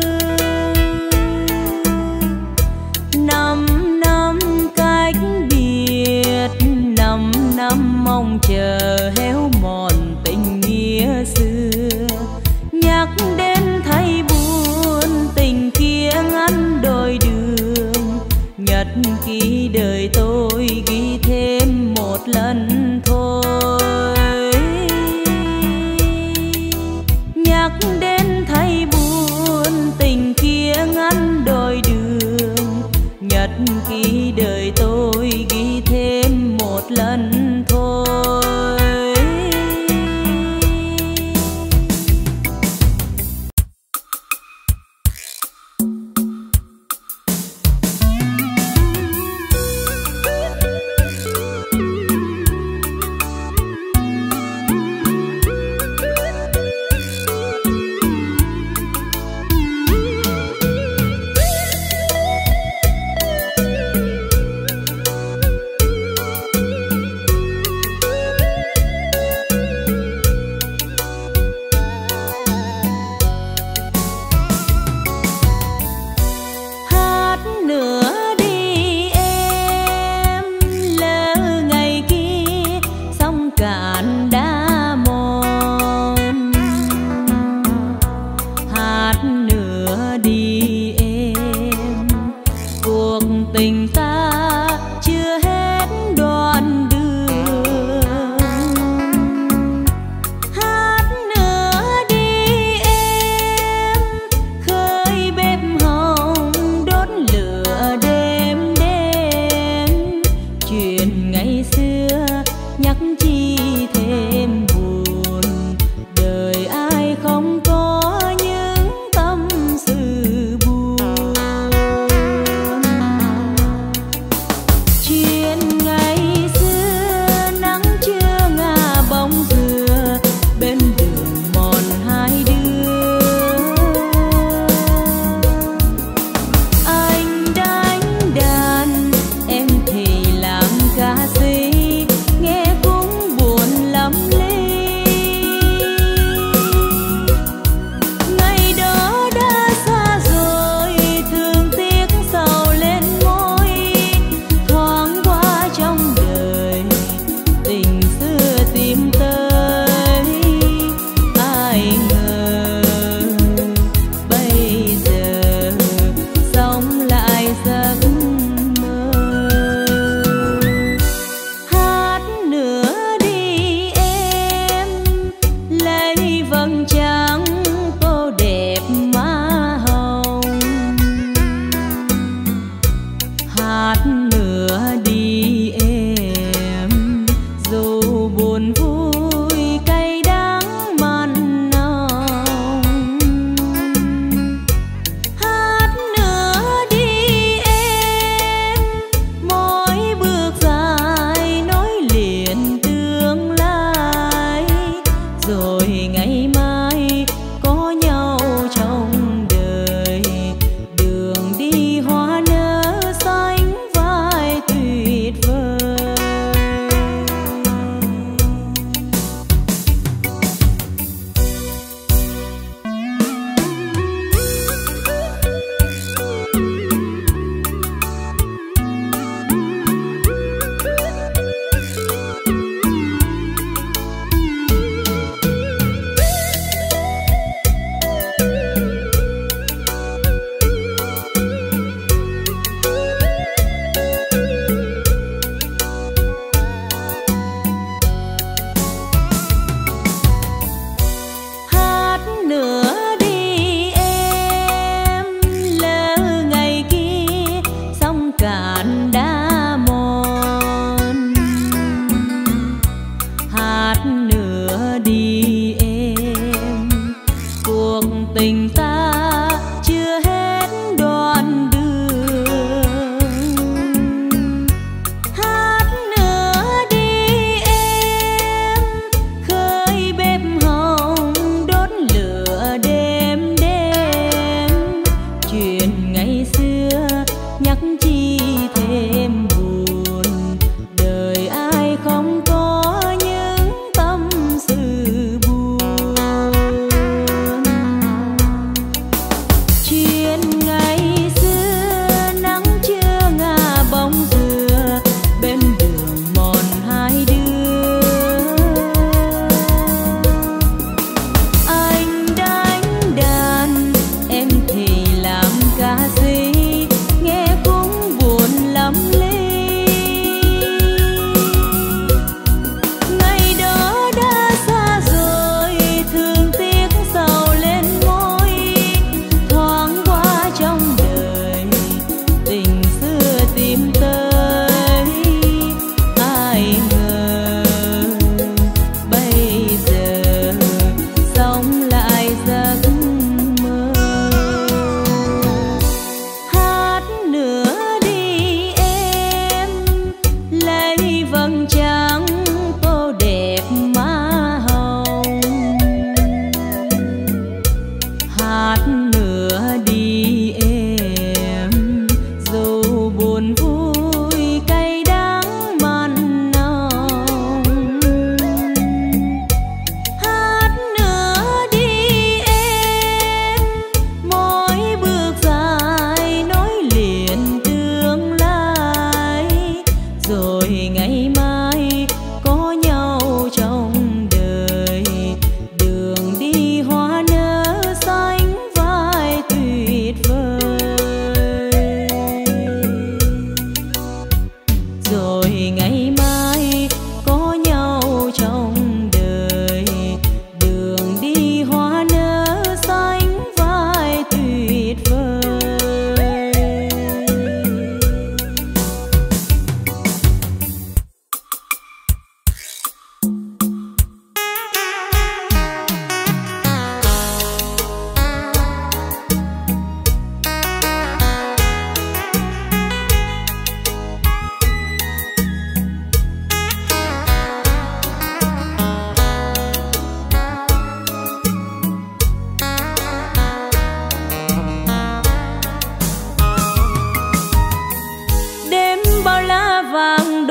năm năm cách biệt, năm năm mong chờ héo mòn tình nghĩa xưa. Nhắc đến thấy buồn tình kia ngăn đôi đường, nhật ký đời tôi ghi thêm một lần thôi. Nhắc đến thấy buồn tình kia ngăn đôi đường, nhật ký đời tôi ghi thêm một lần thôi. tình ta chưa hết đoạn đường. Hát nữa đi em, khơi bếp hồng đốt lửa đêm đêm, chuyện ngày xưa nhắc chi thêm buồn, đời ai không có những tâm sự buồn. Chuyện ngày xưa nắng chưa ngả bóng dừa bên đường mòn hai đứa, anh đánh đàn em thì làm ca sĩ, nghe cũng buồn lắm ly. Ngày đó đã xa rồi, thương tiếc sầu lên môi, thoáng qua trong đời tình xưa tìm tới. Ai ngờ bây giờ sống lại giấc mơ. Hát nữa đi em, lấy vầng trắng tô đẹp má hồng. Hát nữa đi em, dù buồn vui cay đắng mặn nồng. Hát nữa đi em, mỗi bước dài nối liền tương lai, rồi ngày mai có nhau trong đời, đường đi hoa nở xanh vai tuyệt vời. Hát nữa đi em, lỡ ngày kia sông cạn đã mòn. Hát nữa đi em, cuộc tình ta chưa hết đoạn đường. Hát nữa đi em, khơi bếp hồng đốt lửa đêm đêm, chuyện ngày xưa nhắc chi thêm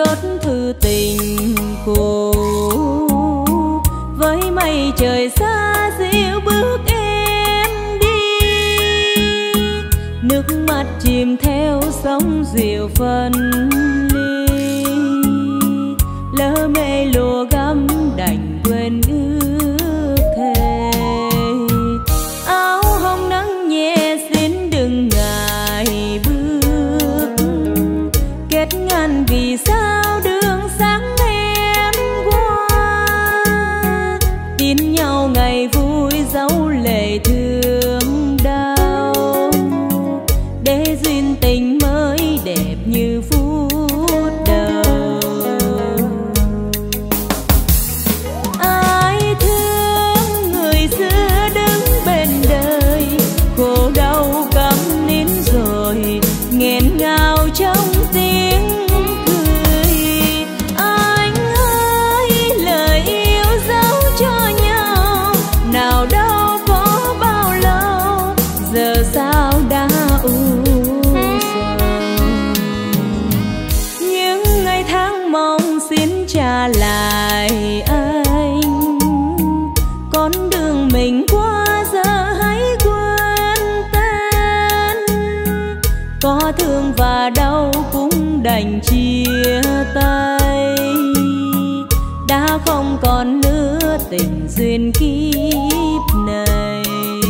đốt thư tình cũ, với mây trời xa dịu bước em đi. Nước mắt chìm theo sóng dịu phân ly, lỡ mê lùa gắm đành quên ước thề. Áo hồng nắng nhẹ xin đừng ngại bước, kết ngàn vì sao đường sáng em qua. Tin nhau ngày vui dấu lệ thương đau, để duyên tình mới đẹp như phút đầu. Ai thương người xưa đứng bên đời, khổ đau cắm nín rồi nghẹn ngào trong tiếng cười. Anh ơi lời yêu dấu cho nhau, nào đâu có bao lâu, giờ sao đã u sầu. Những ngày tháng mong xin trả lại anh, con đường mình qua giờ hãy quên tên. Có thương và đau cũng đành chia tay, đã không còn nữa tình duyên kiếp này.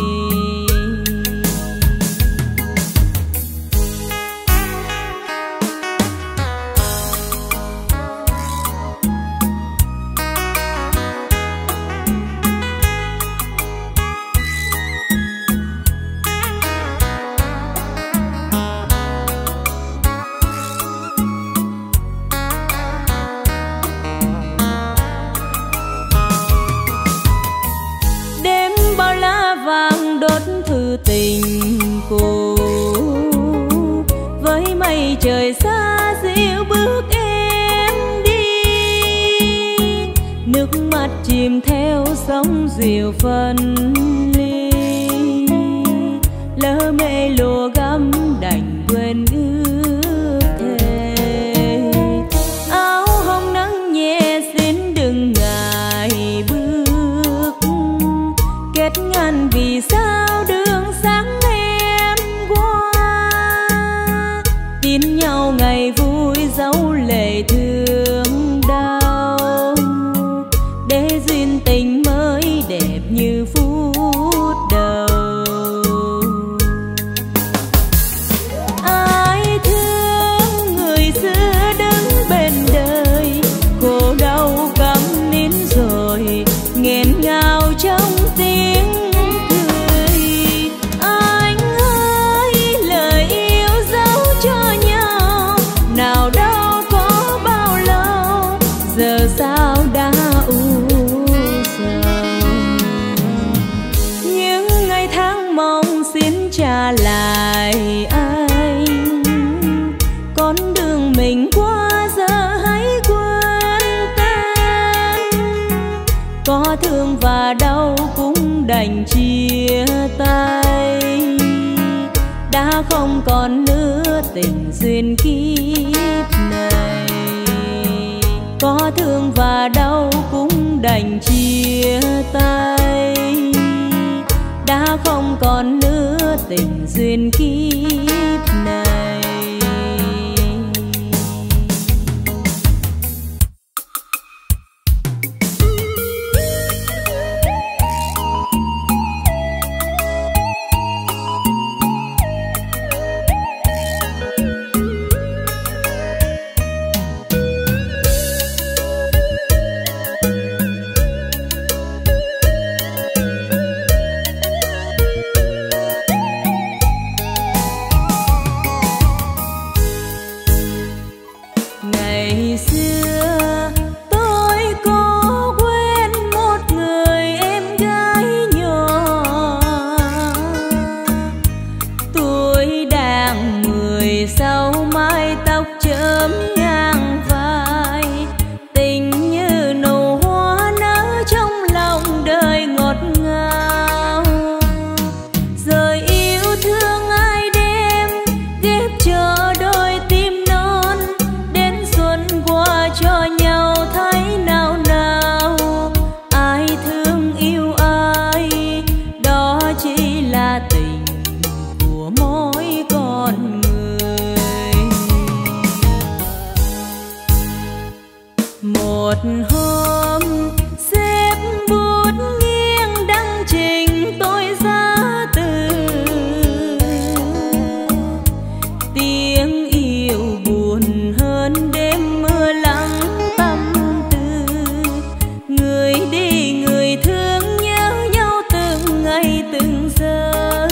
Thư tình cũ, với mây trời xa dịu bước em đi. Nước mắt chìm theo sóng dịu phân ly, lỡ mê lùa gắm đành quên ước thề. Áo hồng nắng nhẹ xin đừng ngại bước, kết ngàn vì sao đường sáng em qua. Tin nhau ngày vui dấu lệ thương đau, để duyên tình mới đẹp như phút đầu. Ai thương người xưa đứng bên đời, khổ đau cắm nín rồi nghẹn ngào trong tiếng cười. Anh ơi lời yêu dấu cho nhau, nào đâu có bao lâu, giờ sao đã u sầu. Những ngày tháng mong xin trả lại anh, con đường mình qua giờ hãy quên tên. Có thương và đau cũng đành chia tay, đã không còn nữa tình duyên kiếp này. Có thương và đau cũng đành chia tay, đã không còn nữa tình duyên kiếp này. qua hôm xếp bút nghiêng đăng trình tôi ra từ tiếng yêu buồn hơn đêm mưa lắng tâm tư. Người đi người thương nhớ nhau từng ngày từng giờ.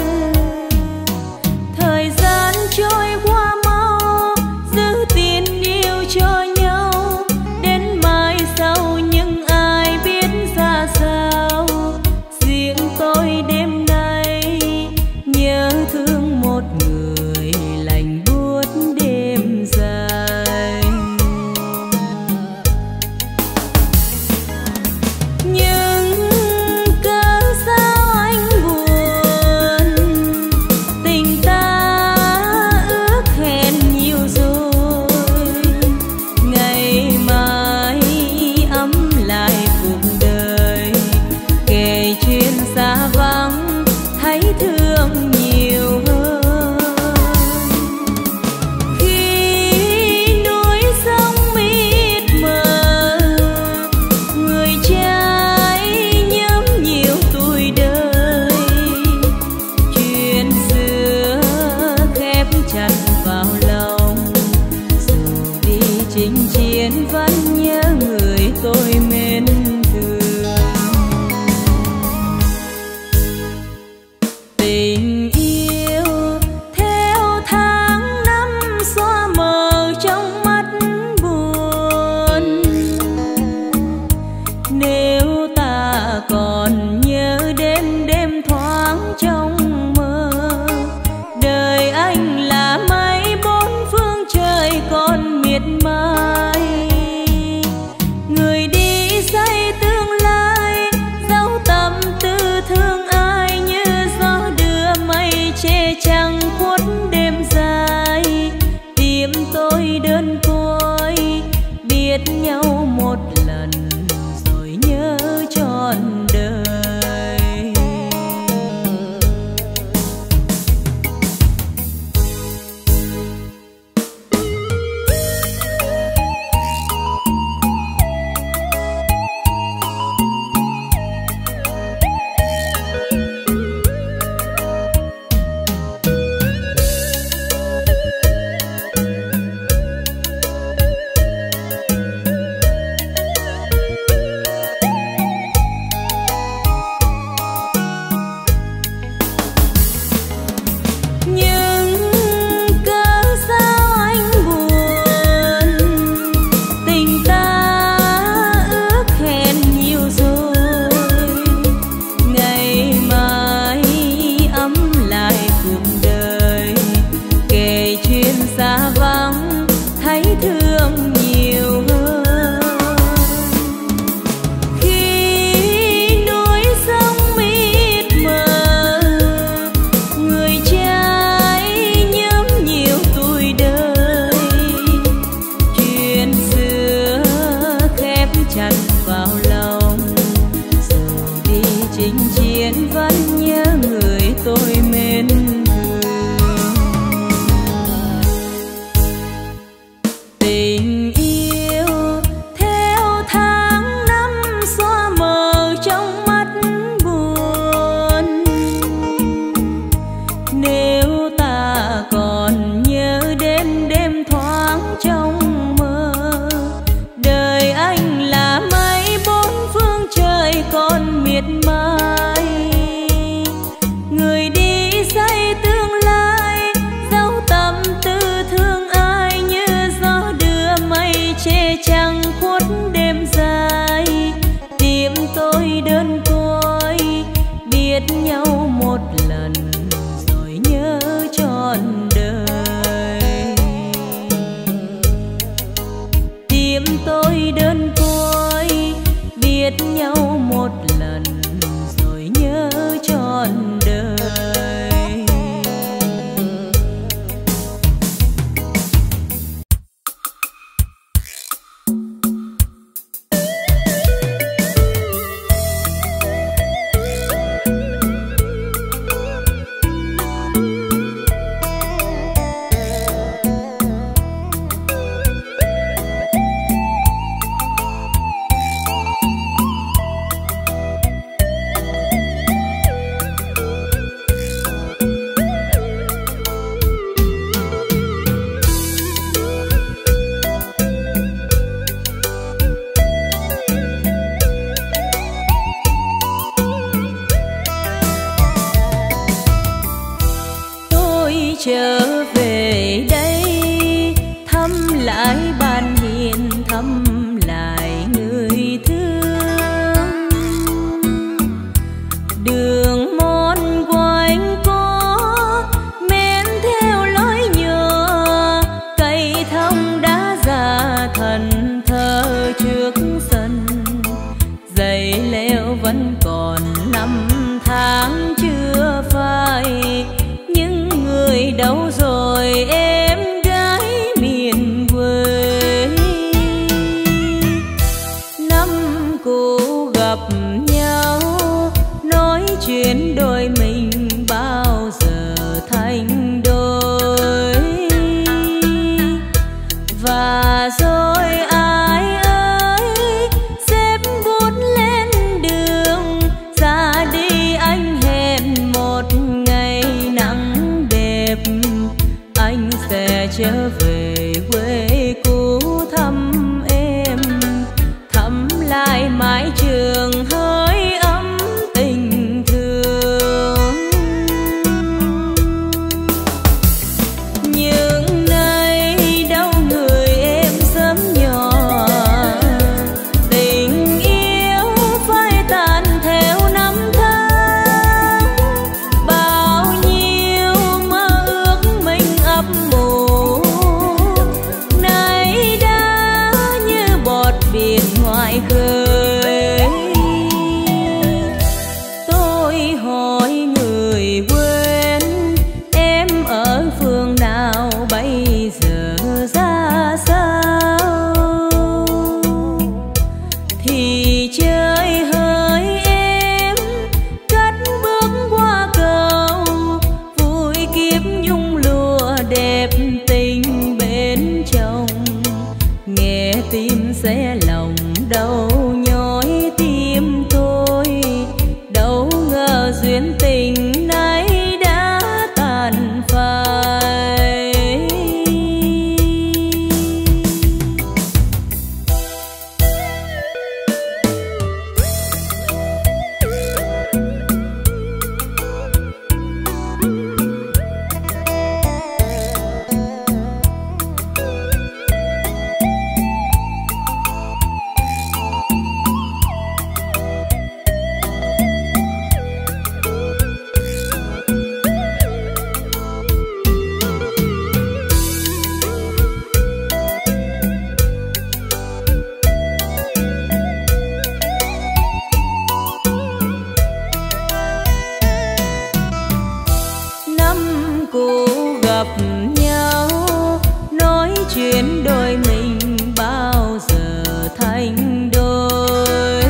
Thời gian trôi qua mau giữ tin yêu cho nhau đến mai sau, nhưng ai biết ra sao. Riêng tôi đêm nay nhớ thương một người lạnh buốt đêm dài. Nhưng cớ sao anh buồn, tình ta ước hẹn nhiều rồi. Ngày mai ấm lại cuộc đời, kể chuyện xa vắng thấy thương nhiều hơn. Khi núi sông mịt mờ, người trai nhớm nhiều tuổi đời. Chuyện xưa khép chặt vào lòng, dù đi chinh chiến vẫn nhớ người tôi mến thương. Tình yêu theo tháng năm xóa mờ trong mắt buồn. Nếu ta còn nhớ đêm đêm thoáng trong mơ, đời anh là mây bốn phương trời còn miệt mài. Người đi xây tương lai, dấu tâm tư thương ai như gió đưa mây che trăng khuất đêm dài. Tim tôi đơn côi biết nhau một lần rồi nhớ trọn đời. Nhưng cớ sao anh buồn, tình ta ước hẹn nhiều rồi. Ngày mai ấm lại cuộc đời, kể chuyện xa vắng thấy thương nhiều hơn. Khi núi sông mịt mờ, người trai nhớm nhiều tuổi đời. Chuyện xưa khép chặt vào lòng, dù đi chinh chiến vẫn nhớ người tôi mến thương. Tình yêu theo tháng năm xóa mờ trong mắt buồn. Nếu ta còn nhớ đêm đêm thoáng trong mơ, đời anh là mây bốn phương trời còn miệt mài. Người đi xây tương lai, dấu tâm tư thương ai như gió đưa mây che trăng khuất đêm dài. Tim tôi đơn côi biết nhau một lần rồi nhớ trọn đời. Tim tôi đơn côi biết nhau một lần rồi nhớ trọn đời. chồng, nghe tim xé lòng đau nhói tim tôi. Đâu ngờ duyên tình này đã tàn phai. Chuyện đôi mình bao giờ thành đôi,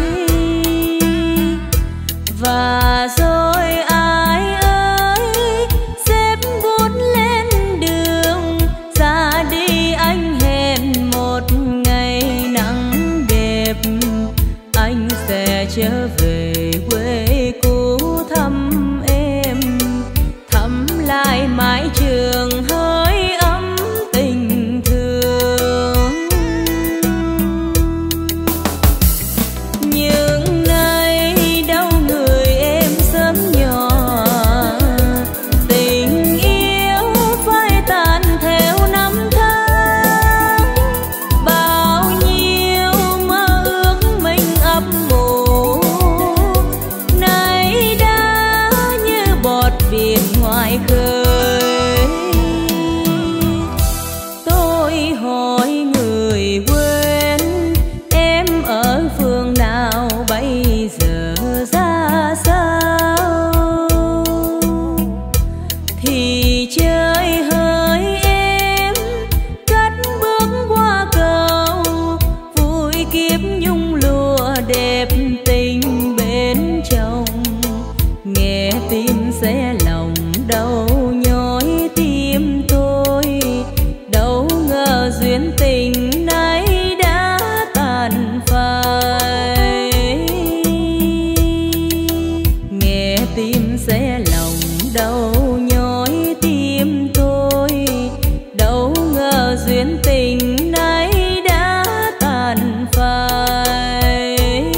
và rồi ai ơi xếp bút lên đường ra đi. Anh hẹn một ngày nắng đẹp, anh sẽ trở về quê cũ thăm em, thăm lại mái trường hơi ấm tình. Xé lòng đau nhói tim tôi. Đâu ngờ duyên tình này đã tàn phai. Nghe tim xé lòng đau nhói tim tôi. Đâu ngờ duyên tình này đã tàn phai.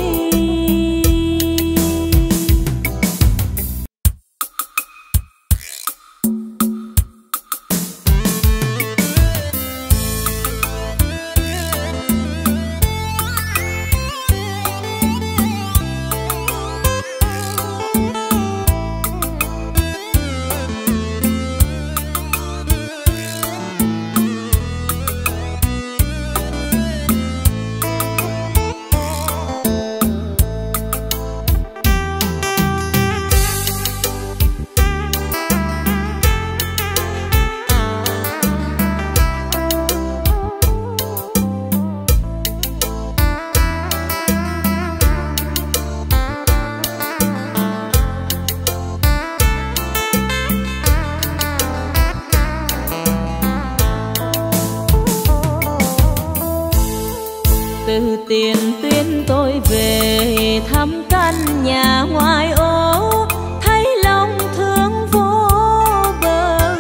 Từ Tiền Tuyên tôi về thăm căn nhà ngoài ô, thấy lòng thương vô bờ.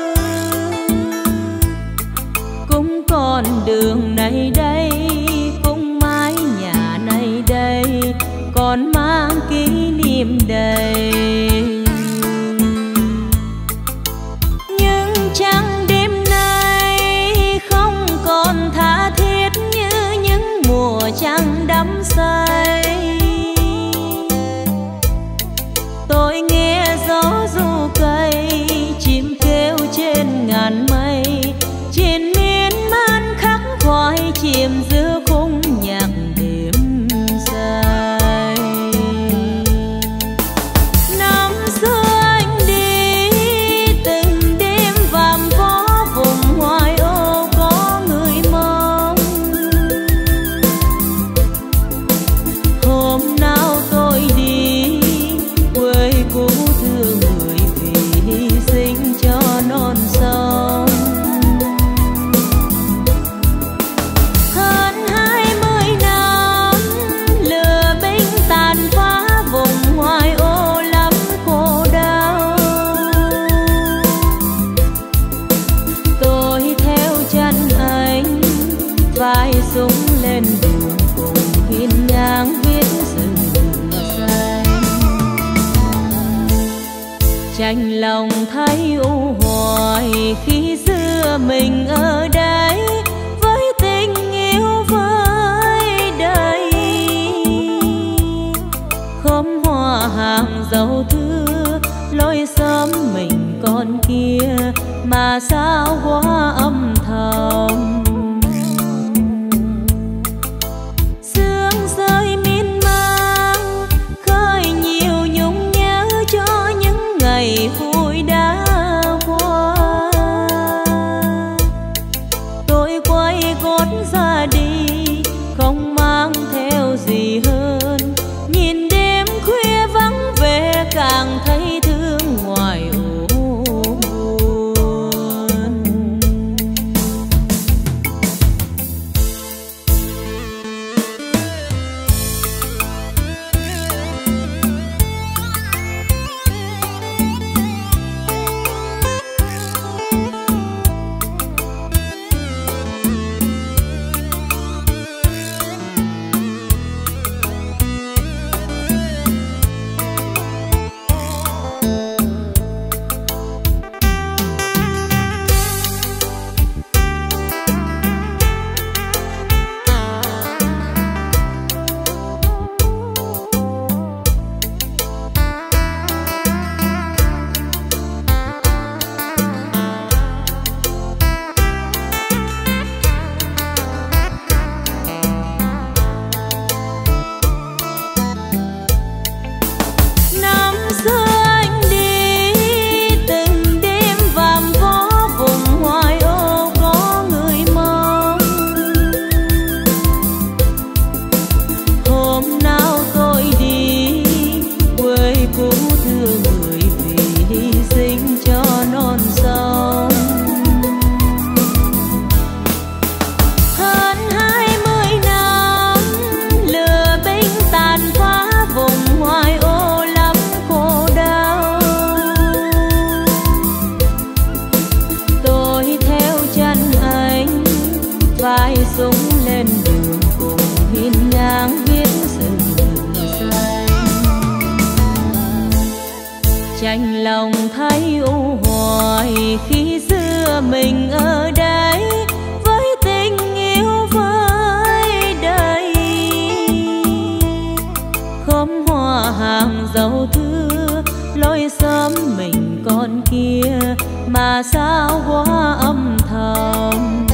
Cũng con đường này đây, cũng mái nhà này đây, còn mang kỷ niệm đầy. Nhưng chẳng đêm nay không còn tha thiết như những mùa trăng đắm say. Tôi nghe gió ru cây, chim kêu trên ngàn mây, trên miên man khắc khoải chìm giữa khung nhạc đêm dài. vai súng lên đường cùng hiên ngang viết rừng xanh. Chạnh lòng thấy u hoài khi xưa mình ở đây với tình yêu với đầy. Khóm hoa hàng dấu thưa lối xóm mình con kia mà sao quá âm thầm. Sương rơi miên man khơi nhiều nhung nhớ cho những ngày vui đã qua. Tôi quay gót ra đi không mang theo gì hơn, nhìn đêm khuya vắng vẻ càng thấy thương ngoài u buồn. Chạnh lòng thấy u hoài khi xưa mình ở đây với tình yêu với đầy. Khóm hoa hàng dấu thưa lối xóm mình con kia mà sao quá âm thầm.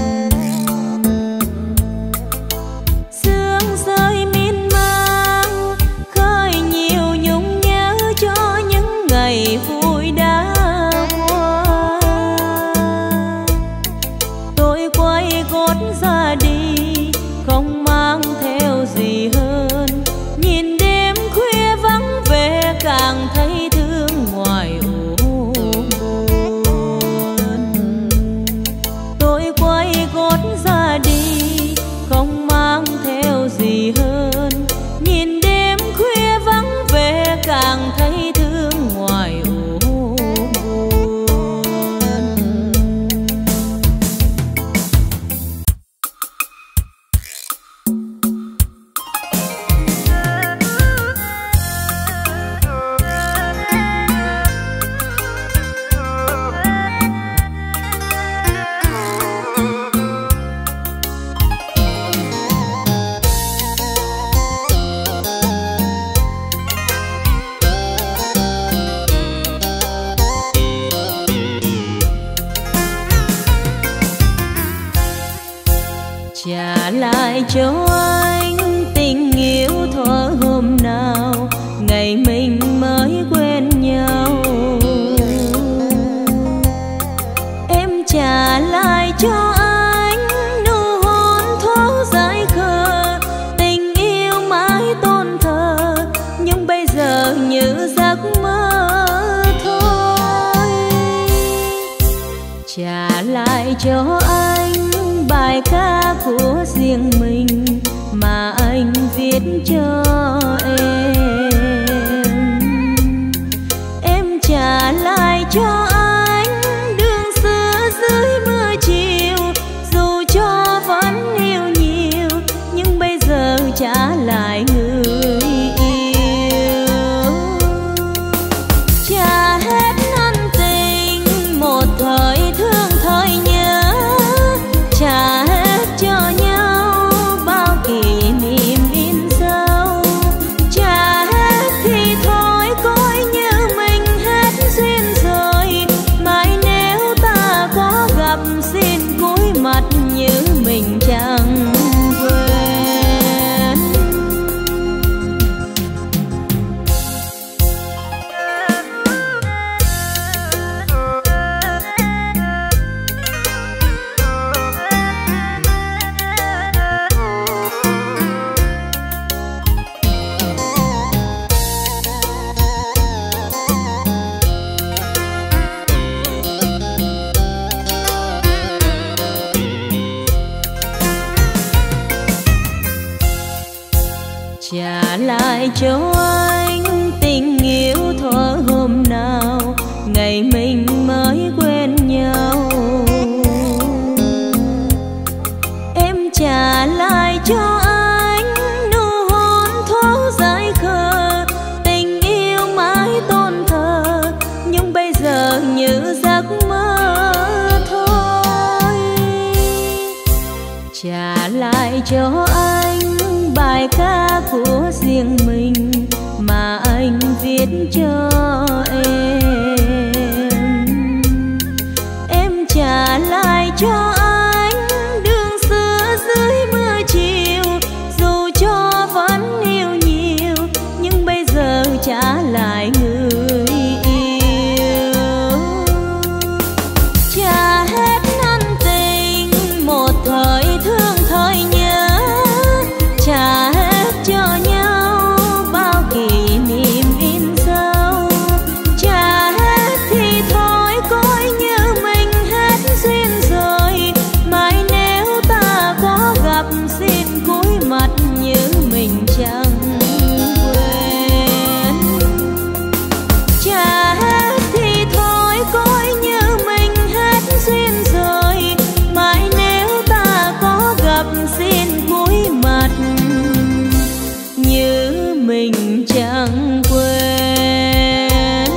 Sương rơi miên man khơi nhiều nhung nhớ cho những ngày vui đã qua. Tôi quay gót ra đi không mang theo gì hơn, nhìn đêm khuya vắng vẻ càng thấy thương ngoài u buồn. Tôi quay gót ra đi không mang theo gì hơn, nhìn đêm khuya vắng vẻ càng thấy thương ngoài u trả lại cho anh tình yêu thuở hôm nào ngày mình mới quen nhau. Em trả lại cho anh nụ hôn thoáng dại khờ, tình yêu mãi tôn thờ nhưng bây giờ như giấc mơ thôi. Trả lại cho anh bài ca của riêng mình mà anh viết cho em. Em trả lại cho anh đường xưa dưới mưa chiều, mình chẳng quên. Trả lại cho anh tình yêu thuở hôm nào ngày mình mới quen nhau. Em trả lại cho anh nụ hôn thoáng dại khờ, tình yêu mãi tôn thờ nhưng bây giờ như giấc mơ thôi. Trả lại cho anh bài ca của riêng mình mà anh viết cho em. Em trả lại cho anh đường xưa dưới mưa chiều, dù cho vẫn yêu nhiều nhưng bây giờ trả lại người yêu. Trả hết ân tình một thời thương thời nhớ, trả hết cho nhau bao kỷ niệm in sâu. Trả hết thì thôi coi như mình hết duyên rồi, mai nếu ta có gặp xin cúi mặt như mình chẳng quên. Trả hết thì thôi coi như mình hết duyên rồi, mai nếu ta có gặp xin cúi mặt như mình chẳng quên.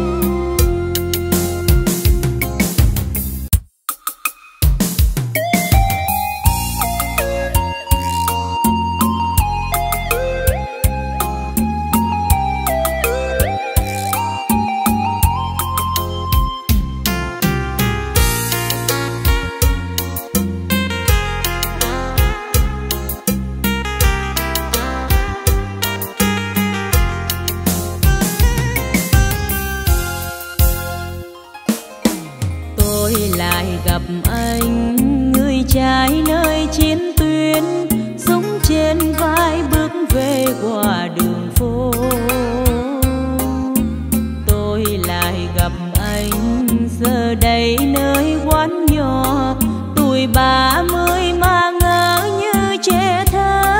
Tôi lại gặp anh, người trai nơi chiến tuyến, súng trên vai bước về qua đường phố. Tôi lại gặp anh giờ đây nơi quán nhỏ, tuổi ba mươi mà ngỡ như trẻ thơ.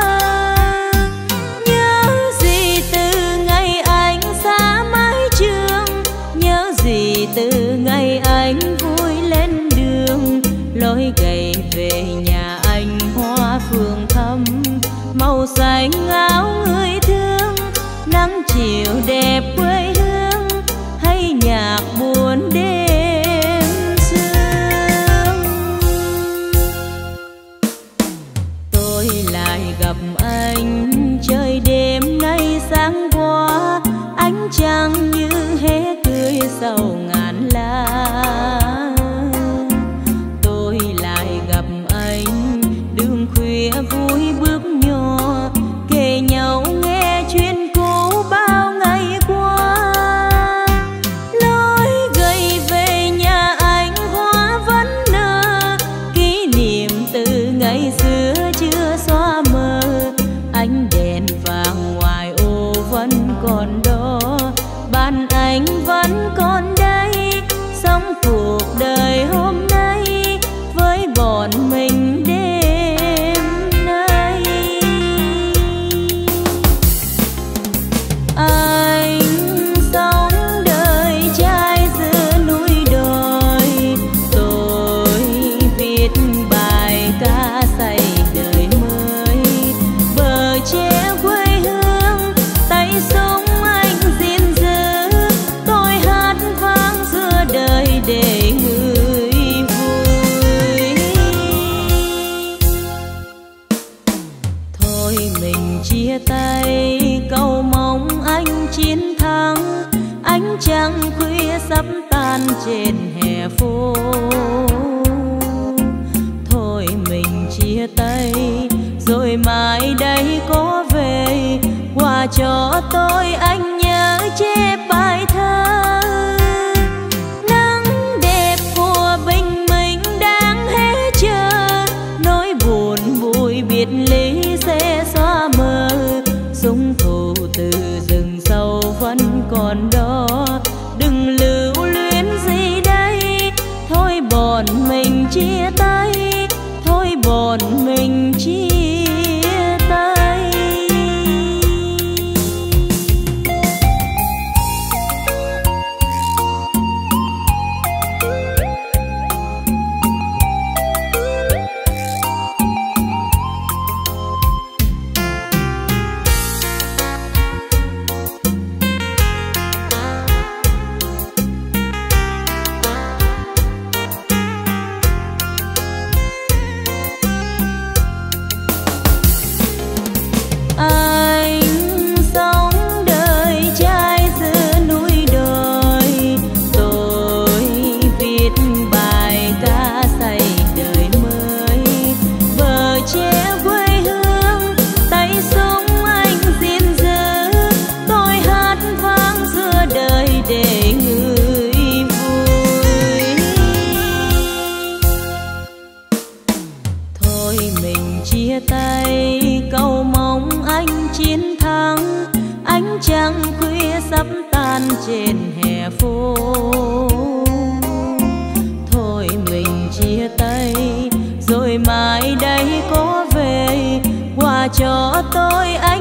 Nhớ gì từ ngày anh xa mái trường, nhớ gì từ ngày anh vui lên đường, lối gầy về nhà anh hoa phượng thắm, màu xanh áo người thương, nắng chiều đẹp quê hương, hay nhạc buồn đêm sương. Tôi lại gặp anh trời đêm nay sáng qua, ánh trăng như hé cười sau ngàn lá. Tôi lại gặp anh đường khuya vui bước nhỏ, kể nhau nghe chuyện cũ bao ngày qua. Lối gầy về nhà anh hoa vẫn nở, kỷ niệm từ ngày xưa chưa xóa mờ. Ánh đèn vàng ngoài ô vẫn còn đó, bạn anh vẫn còn đây, sống cuộc đời hôm nay với bọn mình đêm nay. Anh sống đời trai giữa núi đồi, tôi viết bài ca say đời mới. Bờ tre quê hương, tay súng anh gìn giữ, tôi hát vang giữa đời để người vui. Thôi mình chia tay, cầu mong anh chiến thắng. Ánh trăng khuya sắp tan trên hè phố. Thôi mình chia chia tay, rồi mai đây có về qua cho tôi anh nhớ chép bài thơ. Nắng đẹp của bình minh đang hết chờ, nỗi buồn vui biệt ly sẽ xóa mờ. Súng thù từ rừng sâu vẫn còn đó, đừng lưu luyến gì đây. Thôi bọn mình chia tay, thôi bọn mình chia tay. Trên hè phố thôi mình chia tay, rồi mai đây có về qua cho tôi anh.